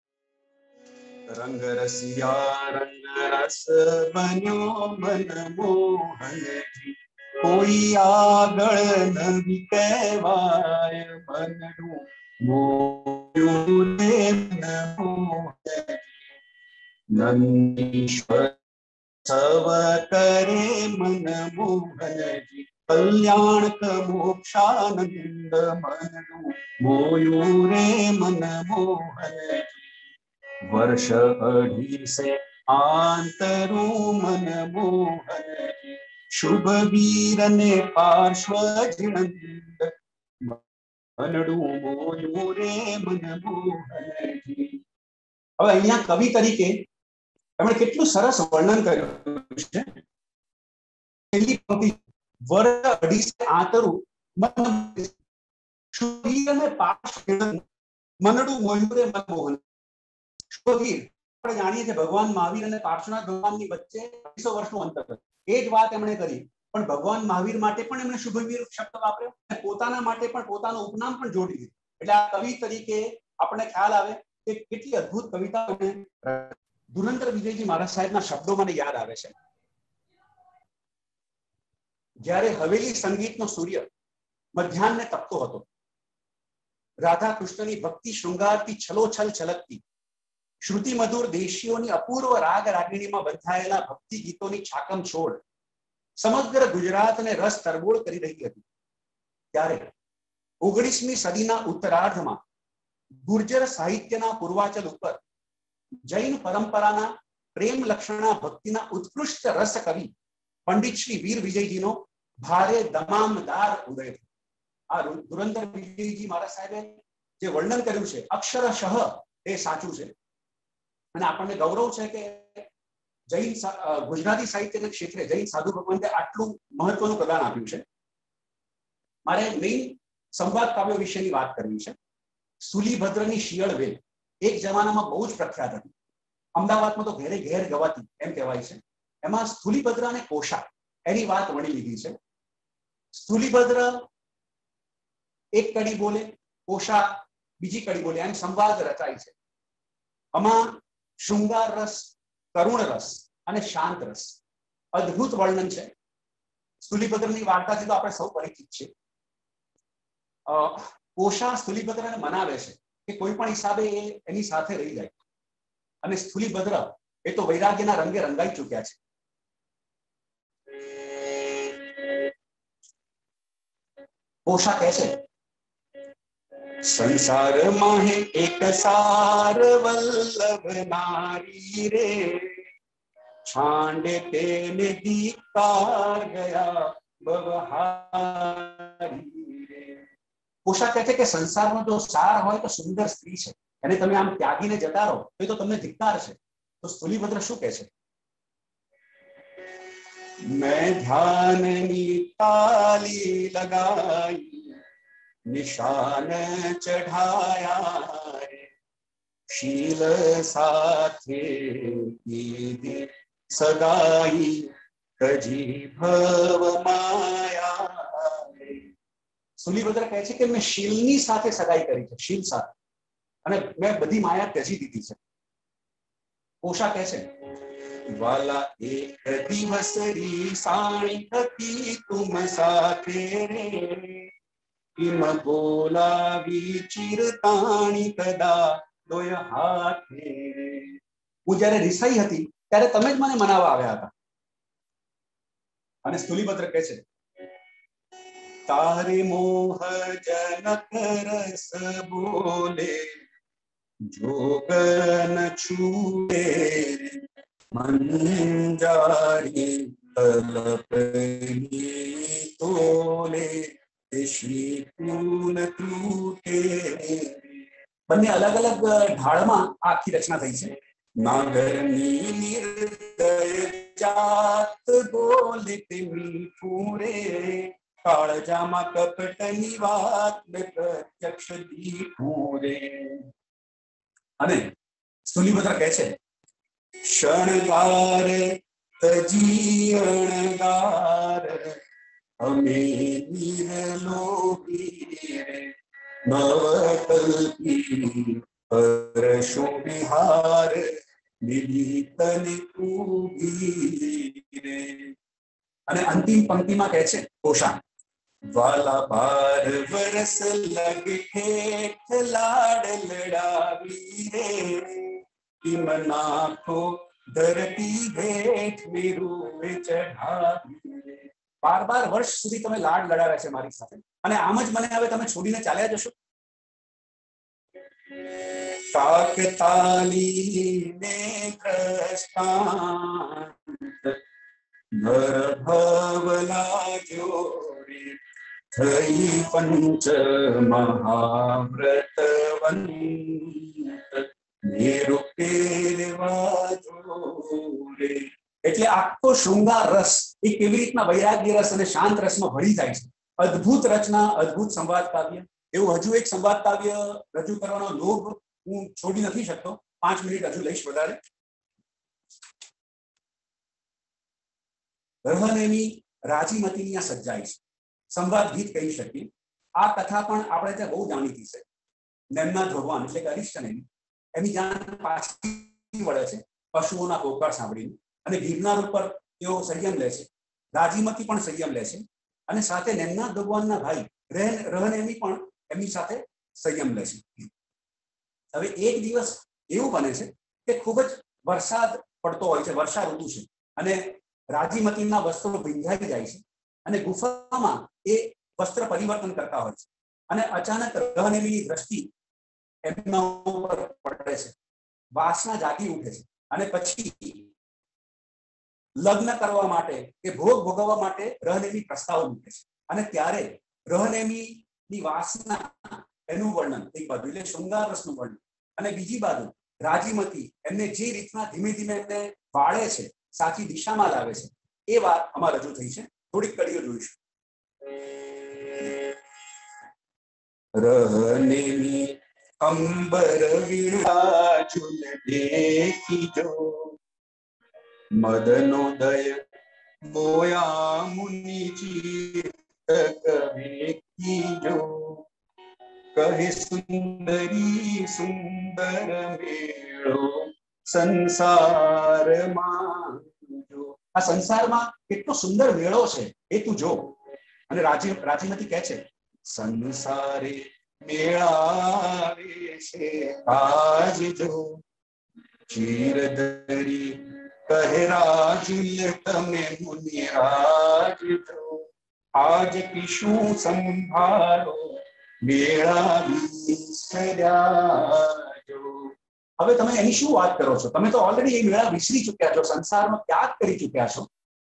રંગ રસિયા રંગ રસ બન્યો મન મોહનજી, કોઈ આગળ નવી કહેવાય, મનનું મોયું રે મન મોહનજી. નંદીશ્વર સવ કરે મન મોહનજી, કલ્યાણક મોક્ષાનંદ મનનું મોયું રે મન મોહનજી. વર્ષ અઢી સે આંતરું મન મોહનજી, શુભ વીર ને પાર્શ્વ જીણંદ મનડું મોયું રે મન મોહનજી. હવે અહીંયા કવિ તરીકે એમણે કેટલું સરસ વર્ણન કર્યું છે. પહેલી પંક્તિ, વર્ષ અઢી સે આંતરું મન શુભ વીર ને પાર્શ્વ જીણંદ મનડું મોયું રે મન મોહનજી. આપણે જાણીએ છીએ ભગવાન મહાવીર અને પાર્શ્વનાથ ભગવાનની વચ્ચે 200 વર્ષનું અંતર હતું. એ જ વાત એમણે કરી, પણ ભગવાન મહાવીર માટે પણ એમણે શુભવીર શબ્દ વાપર્યો અને પોતાના માટે પણ પોતાનું ઉપનામ પણ જોડી દીધું. એટલે આ કવિ તરીકે આપણને ખ્યાલ આવે કે કેટલી અદ્ભુત કવિતા. ધુરંધર વિજયજી મહારાજ સાહેબના શબ્દો મને યાદ આવે છે. જ્યારે હવેલી સંગીતનો સૂર્ય મધ્યાહ્ને તપતો હતો, રાધા કૃષ્ણની ભક્તિ શૃંગારથી છલોછલ છલકતી, શ્રુતિ મધુર દેશીઓની અપૂર્વ રાગ રાગિણીમાં બંધાયેલા ભક્તિ ગીતોની છાકમ છોડ સમગ્ર ગુજરાતને રસ તરબોળ કરી રહી હતી, ત્યારે 19મી સદીના ઉત્તરાર્ધમાં ગુર્જર સાહિત્યના પૂર્વાચલ ઉપર જૈન પરંપરાના પ્રેમ લક્ષણા ભક્તિના ઉત્કૃષ્ટ રસ કવિ પંડિત શ્રી વીર વિજયજીનો ભારે દમામદાર ઉદય થયો. આ ધુરંધર વિજયજી મહારાજ સાહેબે જે વર્ણન કર્યું છે અક્ષરશઃ એ સાચું છે અને આપણને ગૌરવ છે કે જૈન ગુજરાતી સાહિત્યના ક્ષેત્રે જૈન સાધુ ભગવંતે આટલું મહત્વનું પ્રદાન આપ્યું છે. મારે મેઇન સંવાદ કાવ્ય વિશેની વાત કરવી છે. સુલીભદ્રની શિયળ વેલ એક જમાનામાં બહુ જ પ્રખ્યાત હતી. અમદાવાદમાં તો ઘેરે ઘેર ગવાતી એમ કહેવાય છે. એમાં સ્થુલીભદ્ર અને કોશા એની વાત વણી લીધી છે. સ્થુલીભદ્ર એક કડી બોલે, કોશા બીજી કડી બોલે, એમ સંવાદ રચાય છે. આમાં શૃંગાર રસ, કરુણ રસ અને શાંત રસ અદ્ભુત વર્ણન છે. સ્થુલીભદ્રની વાર્તાથી તો આપણે સૌ પરિચિત છીએ. કોશા સ્થુલીભદ્રને મનાવે છે કે કોઈ પણ હિસાબે એ એની સાથે રહી જાય અને સ્થુલીભદ્ર એ તો વૈરાગ્યના રંગે રંગાઈ ચૂક્યા છે. કોશા કહે છે સંસારમાં હે એક સાર વલ્લભ નારી રે છાંડે તેને દીકાર ગયા બવહારી રે. કોશા કહે છે કે સંસારમાં જો સાર હોય તો સુંદર સ્ત્રી છે, એને તમે આમ ત્યાગીને જતા રહો તો તમને ધિક્કાર છે. તો સ્થુલીભદ્ર શું કહે છે? मैं ध्याननी ताली लगाई निशान चढ़ाया शील साथे कीधी सगाई कजी भव माया. સ્થુલીભદ્ર કહે છે કે મેં શીલની સાથે સગાઈ કરી છે, શીલ સાથે, અને મેં બધી માયા ત્યજી દીધી છે. કોશા કહે છે વાલા એક દિવસ રી સાણી થકી તુમ સાથે રે કિમ બોલાવી ચિરતાણી કદા દોય હાથે. હું જ્યારે રિસાઈ હતી ત્યારે તમે જ મને મનાવવા આવ્યા હતા. અને સ્થુલીભદ્ર કહે છે તારે મોહ જનક રસ બોલે જોગન છૂટે મંજારી તલપની તોલે શ્રી પૂન તૂટે. બંને અલગ અલગ ઢાળમાં આખી રચના થઈ છે. નાગરની નિર્દય જાત બોલિત મીઠું રે કાળજામાં કપટની વાત પ્રત્યક્ષ દીઠું રે. અને સ્થુલીભદ્ર કહે છે શણગાર તજી અણગાર અમે નિરલોભી રે નવકલ્પી પરશુ વિહાર નિલિતન ઉભી રે. અને અંતિમ પંક્તિમાં કહે છે કોશા વાલા 12 વર્ષ લગ ઠેઠ લાડ લડાવી રે કિમ નાખો ધરતી ભેઠ મેરુએ ચઢાવી રે. 12 વર્ષ સુધી તમે લાડ લડાવ્યા છે મારી સાથે, અને આમ જ મને હવે તમે છોડીને ચાલ્યા જશો. તાકતાલી ને દ્રષ્ટાંત ભવલા જોડે થઈ પંચ મહાવ્રતવંત નિરુપેરવા જોડે. એટલે આખો શૃંગાર રસ એ કેવી રીતના વૈરાગ્ય રસ અને શાંત રસમાં ભળી જાય છે. અદ્ભુત રચના, અદ્ભુત સંવાદ કાવ્ય. એવું હજુ એક સંવાદ કાવ્ય રજૂ કરવાનો લોભ હું છોડી નથી શકતો. 5 મિનિટ હજુ લઈશ વધારે. રહનેમી રાજીમતીની આ સજ્જાઈ છે, સંવાદ ગીત કહી શકીએ. આ કથા પણ આપણે ત્યાં બહુ જાણીતી છે. નેમનાથ ભગવાન એટલે કે અરિષ્ટનેમી એની જાણ પાછી વળે છે પશુઓના પોકાર સાંભળીને, અને ગિરનાર ઉપર તેઓ સંયમ લે છે. રાજીમતી પણ સંયમ લે છે, અને સાથે નેમનાથ ભગવાનના ભાઈ રહનેમી પણ એમની સાથે સંયમ લે છે. હવે એક દિવસ એવું બને છે કે ખૂબ જ વરસાદ પડતો હોય છે, વર્ષા ઋતુ છે, અને રાજીમતીના વસ્ત્રો ભીંજાઈ જાય છે, અને ગુફામાં એ વસ્ત્ર પરિવર્તન કરતા હોય છે, અને અચાનક રહનેમીની દ્રષ્ટિ એમના ઉપર પડે છે. વાસના જાગી ઉઠે છે, અને પછી લગ્ન કરવા માટે કે ભોગ ભોગવવા માટે રહનેમી પ્રસ્તાવ મૂકે છે. અને ત્યારે રહનેમી ની વાસના એનું વર્ણન એક બાજુ, એટલે શૃંગાર રસનું વર્ણન, અને બીજી બાજુ રાજીમતી એમને જે રીતના ધીમે ધીમે એમને વાળે છે, સાચી દિશામાં લાવે છે, એ વાત આમાં રજૂ થઈ છે. થોડીક કડીઓ જોઈશું. रहने अंबर वीणा चुन देखी जो मदनोदय मोया मुनि चीत कवे की जो कहे सुंदरी सुंदर मेळो संसाરમાં જો. આ સંસારમાં કેટલો સુંદર મેળો છે એ તું જો. અને રાજીમતી કહે છે સંસારે મેળાવે છે કાજ જો ચીરધરી કહે રાજુલ તમે મુનિરાજ જો આજ કિશું સંભાળો મેળા વિસર્યા જો. હવે તમે એની શું વાત કરો છો? તમે તો ઓલરેડી એ મેળા વિસરી ચુક્યા છો, સંસારમાં ત્યાગ કરી ચુક્યા છો.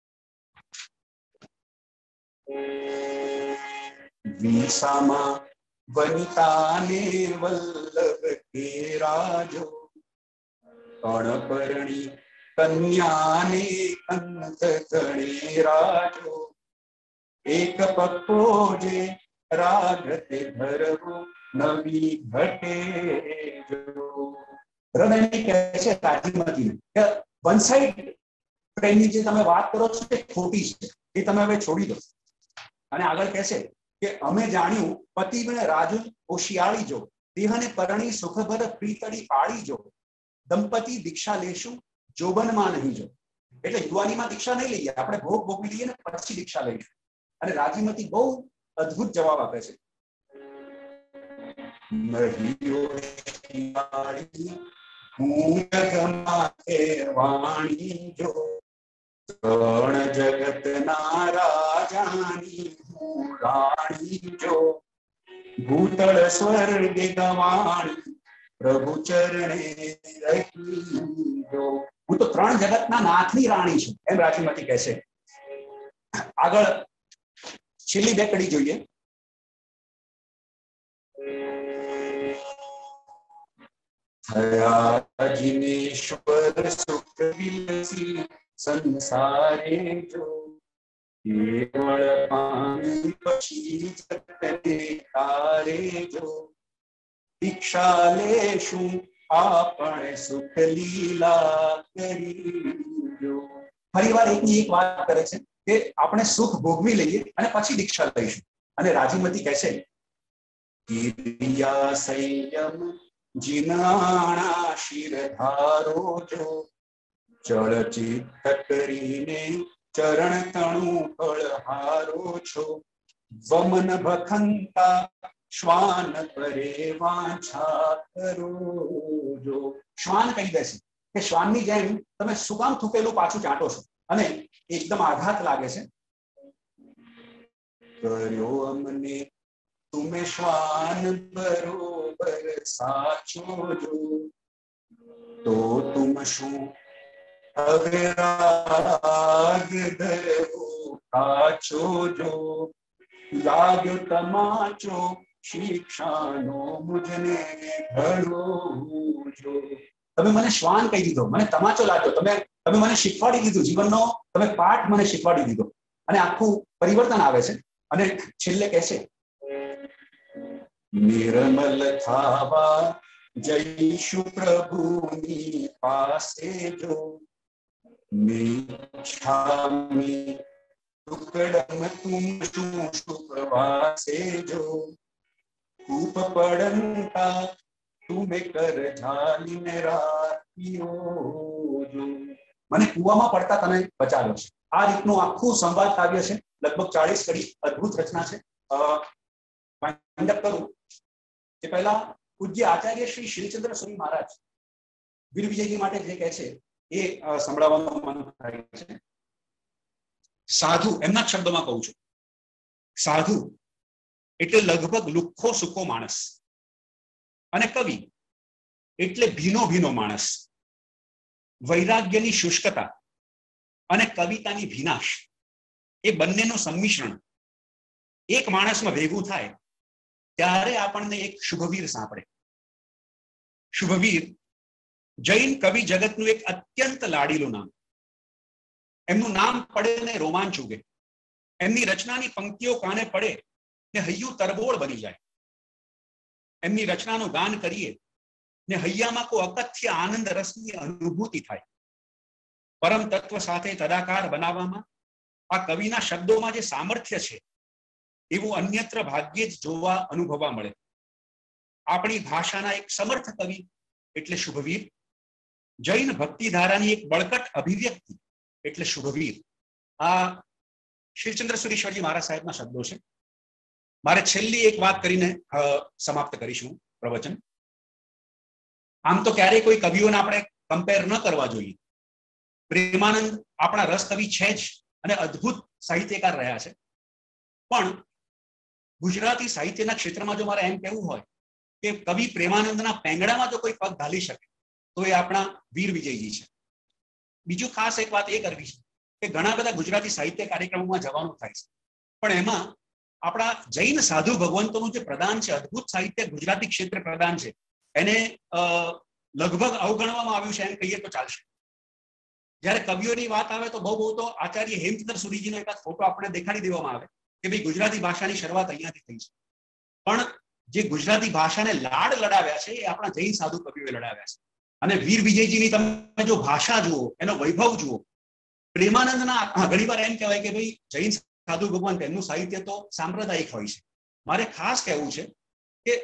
વિસામાં વનિતાને વલ્લભ કેરા જો અણપરણી કન્યાને કંત ગણેરા જો એક પક્કો જે રાગતે ધરવો નવી ઘટે જો. હૃદય કહે છે રાજીમતીને કે વન સાઇડ પ્રેમની જે તમે વાત કરો છો તે ખોટી છે, એ તમે હવે છોડી દો. અને આગળ કહે છે કે અમે જાણ્યું પતિને રાજુ હોશિયાળી જો દેહને પરણી સુખભર પ્રીતળી પાળી જો દંપતી દીક્ષા લેશું જોબનમાં નહીં જો. એટલે યુવાનીમાં દીક્ષા નહીં લઈએ, આપણે ભોગ ભોગવી લઈએ ને પછી દીક્ષા લઈશું. અને રાજીમતી બહુ અદ્ભુત જવાબ આપે છે. વાણી જો ત્રણ જગત ના રાજાની રાણી જો ભૂતળ સ્વર્ગ ગવાણી પ્રભુ ચરણે રહી જો. હું તો ત્રણ જગતના નાથની રાણી છું, એમ રાજીમતી કહે છે. આગળ છેલ્લી બે કડી જોઈએ. થયા જિનેશ્વર સુખ વિલસી સંસારે જો કેવળ પામી પછી જગતને તારે જો દીક્ષા લેશું આપણે સુખ લીલા કરી જો. ફરી વાર એકની એક વાત કરે છે કે આપણે સુખ ભોગવી લઈએ અને પછી દીક્ષા લઈશું. અને રાજીમતી કહે છે કિરિયા સંયમ જીનાણા શિરધારો જો ચળચિત કરીને ચરણ તણુ ફળહારો છો વમન ભખંતા શ્વાન પરે વાંછા કરો જો. શ્વાન કહી દે છે કે શ્વાનની જેમ તમે શું કામ થૂકેલું પાછું ચાટો છો અને એકદમ આઘાત લાગે છે. કર્યો અમને तुमे श्वान बरोबर साचो जो तो तुम शू હવે રાગ ધરો કાચો જો લાગ્યો તમાચો શિક્ષાનો મુજને ઘડો જો. તમે મને શ્વાન કહી દીધો, મને તમાચો લાગ્યો, તમે મને શીખવાડી દીધું, જીવનનો તમે પાઠ મને શીખવાડી દીધો. અને આખું પરિવર્તન આવે છે. અને છેલ્લે કહે છે નિર્મલ થાવા જઈશું પ્રભુની પાસે જો મિચ્છામિ ટુકડમ તુમ શું સુખવાસે જો કૂપ પડંતા તુમે કર ઝાલીને રાખ્યો જો. મને કૂવામાં પડતા તમે બચાવ્યો છે. આ રીતનું આખું સંવાદ કાવ્ય છે. લગભગ 40 કડી અદ્ભુત રચના છે. કરું કે પહેલા પૂજ્ય આચાર્ય શ્રી શિવચંદ્ર સ્વામી મહારાજ વીર વિજયજી માટે જે કહે છે એ સંભળાવવાનું મન થાય છે. સાધુ, એમના શબ્દોમાં કહું છું, સાધુ એટલે લગભગ લુખ્ખો સુખો માણસ, અને કવિ એટલે ભીનો ભીનો માણસ. વૈરાગ્યની શુષ્કતા અને કવિતાની ભીનાશ, એ બંનેનું સંમિશ્રણ એક માણસમાં ભેગું થાય ત્યારે આપણને એક શુભવીર સાંપડે. શુભવીર જૈન કવિ જગતનું એક અત્યંત લાડીલું નામ. એમનું નામ પડે ને રોમાંચ ઉગે. એમની રચનાની પંક્તિઓ કાને પડે ને હૈયું તરબોળ બની જાય. એમની રચનાનું ગાન કરીએ ને હૈયામાં કોઈ અકથ્ય આનંદ રસની અનુભૂતિ થાય. પરમ તત્વ સાથે તદાકાર બનાવવામાં આ કવિના શબ્દોમાં જે સામર્થ્ય છે એવું અન્યત્ર ભાગ્યે જ જોવા અનુભવવા મળે. આપણી ભાષાના એક સમર્થ કવિ એટલે શુભવીર. જૈન ભક્તિધારાની એક બળકટ અભિવ્યક્તિ એટલે શુભવીર. આ શ્રીચંદ્ર સુરીશ્વરજી મહારાજ સાહેબના શબ્દો છે. મારે છેલ્લી એક વાત કરીને સમાપ્ત કરીશું પ્રવચન. આમ તો ક્યારેય કોઈ કવિઓને આપણે કમ્પેર ન કરવા જોઈએ. પ્રેમાનંદ આપણા રસ કવિ છે જ અને અદ્ભુત સાહિત્યકાર રહ્યા છે. પણ ગુજરાતી સાહિત્યના ક્ષેત્રમાં જો મારે એમ કહેવું હોય કે કવિ પ્રેમાનંદના પેંગડામાં જો કોઈ પગ ઘાલી શકે તો એ આપણા વીર વિજયજી છે. બીજું ખાસ એક વાત એ કરવી છે કે ઘણા બધા ગુજરાતી સાહિત્ય કાર્યક્રમોમાં જવાનું થાય છે, પણ એમાં આપણા જૈન સાધુ ભગવંતોનું જે પ્રદાન છે, અદ્ભુત સાહિત્ય ગુજરાતી ક્ષેત્રે પ્રદાન છે, એને લગભગ અવગણવામાં આવ્યું છે એમ કહીએ તો ચાલશે. જ્યારે કવિઓની વાત આવે તો બહુ તો આચાર્ય હેમચંદ્ર સુરીજીનો એક ફોટો આપણે દેખાડી દેવામાં આવે કે ભાઈ ગુજરાતી ભાષાની શરૂઆત અહીંયાથી થઈ છે. પણ જે ગુજરાતી ભાષાને લાડ લડાવ્યા છે એ આપણા જૈન સાધુ કવિઓએ લડાવ્યા છે. અને વીર વિજયજીની તમે જો ભાષા જુઓ, એનો વૈભવ જુઓ. પ્રેમાનંદના ઘણીવાર એમ કહેવાય કે ભાઈ જૈન સાધુ ભગવાન તેમનું સાહિત્ય તો સાંપ્રદાયિક હોય છે. મારે ખાસ કહેવું છે કે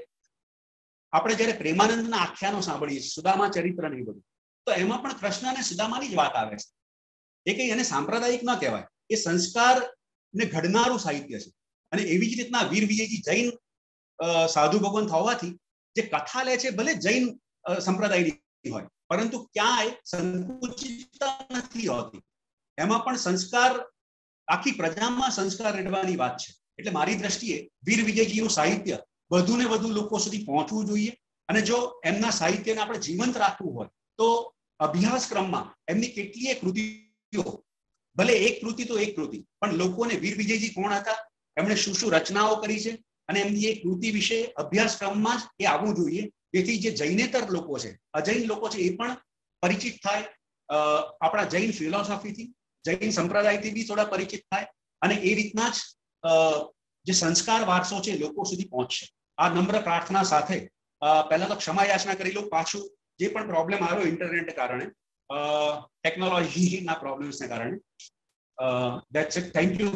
આપણે જ્યારે પ્રેમાનંદના આખ્યાનો સાંભળીએ છીએ, સુદામા ચરિત્ર ને બધું, તો એમાં પણ કૃષ્ણ અને સુદામાની જ વાત આવે છે. એ કઈ એને સાંપ્રદાયિક ન કહેવાય, એ સંસ્કારને ઘડનારું સાહિત્ય છે. અને એવી જ રીતના વીર વિજયજી જૈન સાધુ ભગવંત હોવાથી જે કથા લે છે ભલે જૈન સંપ્રદાયની હોય, પરંતુ ક્યાંય સંકુચિતતા નથી હોતી. એમાં પણ સંસ્કાર, આખી પ્રજામાં સંસ્કાર રેડવાની વાત છે. એટલે મારી દ્રષ્ટિએ વીર વિજયજીનું સાહિત્ય વધુ ને વધુ લોકો સુધી પહોંચવું જોઈએ. અને જો એમના સાહિત્યને આપણે જીવંત રાખવું હોય તો અભ્યાસક્રમમાં એમની કેટલીય કૃતિઓ, ભલે એક કૃતિ તો એક કૃતિ, પણ લોકોને વીર વિજયજી કોણ હતા, એમણે શું શું રચનાઓ કરી છે, અને એમની એક કૃતિ વિશે અભ્યાસક્રમમાં જ એ આવવું જોઈએ, જેથી જે જૈનેતર લોકો છે, અજૈન લોકો છે, એ પણ પરિચિત થાય. આપણા જૈન ફિલોસોફીથી, જૈન સંપ્રદાયથી બી થોડા પરિચિત થાય. અને એ રીતના જ જે સંસ્કાર વારસો છે લોકો સુધી પહોંચશે. આ નમ્ર પ્રાર્થના સાથે પહેલા તો ક્ષમા યાચના કરી લઉં. પાછું જે પણ પ્રોબ્લેમ આવ્યો ઇન્ટરનેટને કારણે, ટેકનોલોજીના પ્રોબ્લેમ્સને કારણે, ધેટ્સ ઇટ. Thank you.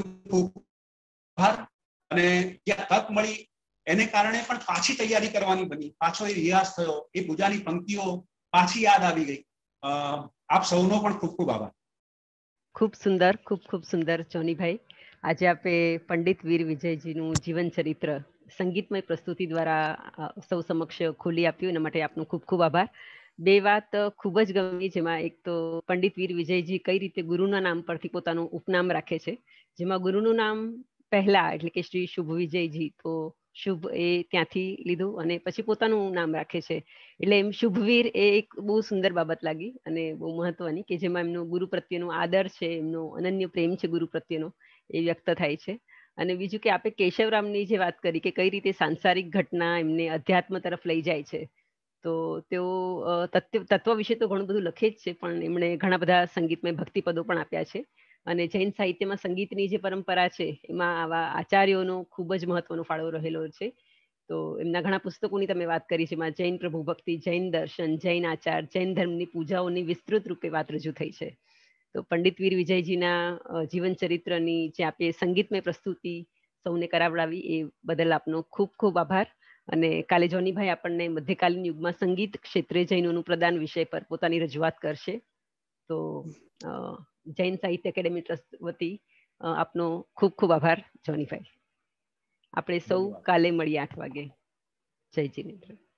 અને જ્યાં તક મળી એને કારણે પણ પાછી તૈયારી કરવાની બની, પાછો એ રિયાઝ થયો, એ પૂજાની પંક્તિઓ પાછી યાદ આવી ગઈ. આપ સૌનો પણ ખૂબ ખૂબ આભાર. ખૂબ સુંદર, ખૂબ સુંદર જોનીભાઈ. આજે આપે પંડિત વીર વિજયજીનું જીવન ચરિત્ર સંગીતમય પ્રસ્તુતિ દ્વારા સૌ સમક્ષ ખોલી આપ્યું. એના માટે આપનો ખૂબ ખૂબ આભાર. બે વાત ખૂબ જ ગમી, જેમાં એક તો પંડિત વીર વિજયજી કઈ રીતે ગુરુના નામ પરથી પોતાનું ઉપનામ રાખે છે, જેમાં ગુરુનું નામ પહેલા એટલે કે શ્રી શુભ વિજયજી, તો શુભ એ ત્યાંથી લીધું અને પછી પોતાનું નામ રાખે છે. એટલે એમ શુભવીર એ એક બહુ સુંદર બાબત લાગી અને બહુ મહત્વની, કે જેમાં એમનો ગુરુ પ્રત્યેનો આદર છે, એમનો અનન્ય પ્રેમ છે ગુરુ પ્રત્યેનો, એ વ્યક્ત થાય છે. અને બીજું કે આપણે કેશવરામની જે વાત કરી કે કઈ રીતે સાંસારિક ઘટના એમને અધ્યાત્મ તરફ લઈ જાય છે, તો તેઓ તત્વ વિશે તો ઘણું બધું લખે જ છે, પણ એમણે ઘણા બધા સંગીતમય ભક્તિપદો પણ આપ્યા છે. અને જૈન સાહિત્યમાં સંગીતની જે પરંપરા છે એમાં આવા આચાર્યોનો ખૂબ જ મહત્વનો ફાળો રહેલો છે. તો એમના ઘણા પુસ્તકોની તમે વાત કરી છે, એમાં જૈન પ્રભુ ભક્તિ, જૈન દર્શન, જૈન આચાર, જૈન ધર્મની પૂજાઓની વિસ્તૃત રૂપે વાત રજૂ થઈ છે. તો પંડિત વીર વિજયજીના જીવન ચરિત્રની જે આપે સંગીતમય પ્રસ્તુતિ સૌને કરાવડાવી એ બદલ આપનો ખૂબ ખૂબ આભાર. અને કાલે જોનીભાઈ આપણને મધ્યકાલીન યુગમાં સંગીત ક્ષેત્રે જૈનોનું પ્રદાન વિષય પર પોતાની રજૂઆત કરશે. તો જૈન સાહિત્ય એકેડેમી ટ્રસ્ટ વતી આપનો ખૂબ ખૂબ આભાર જોનીભાઈ. આપણે સૌ કાલે મળીએ 8 વાગે. જય જીનેન્દ્ર.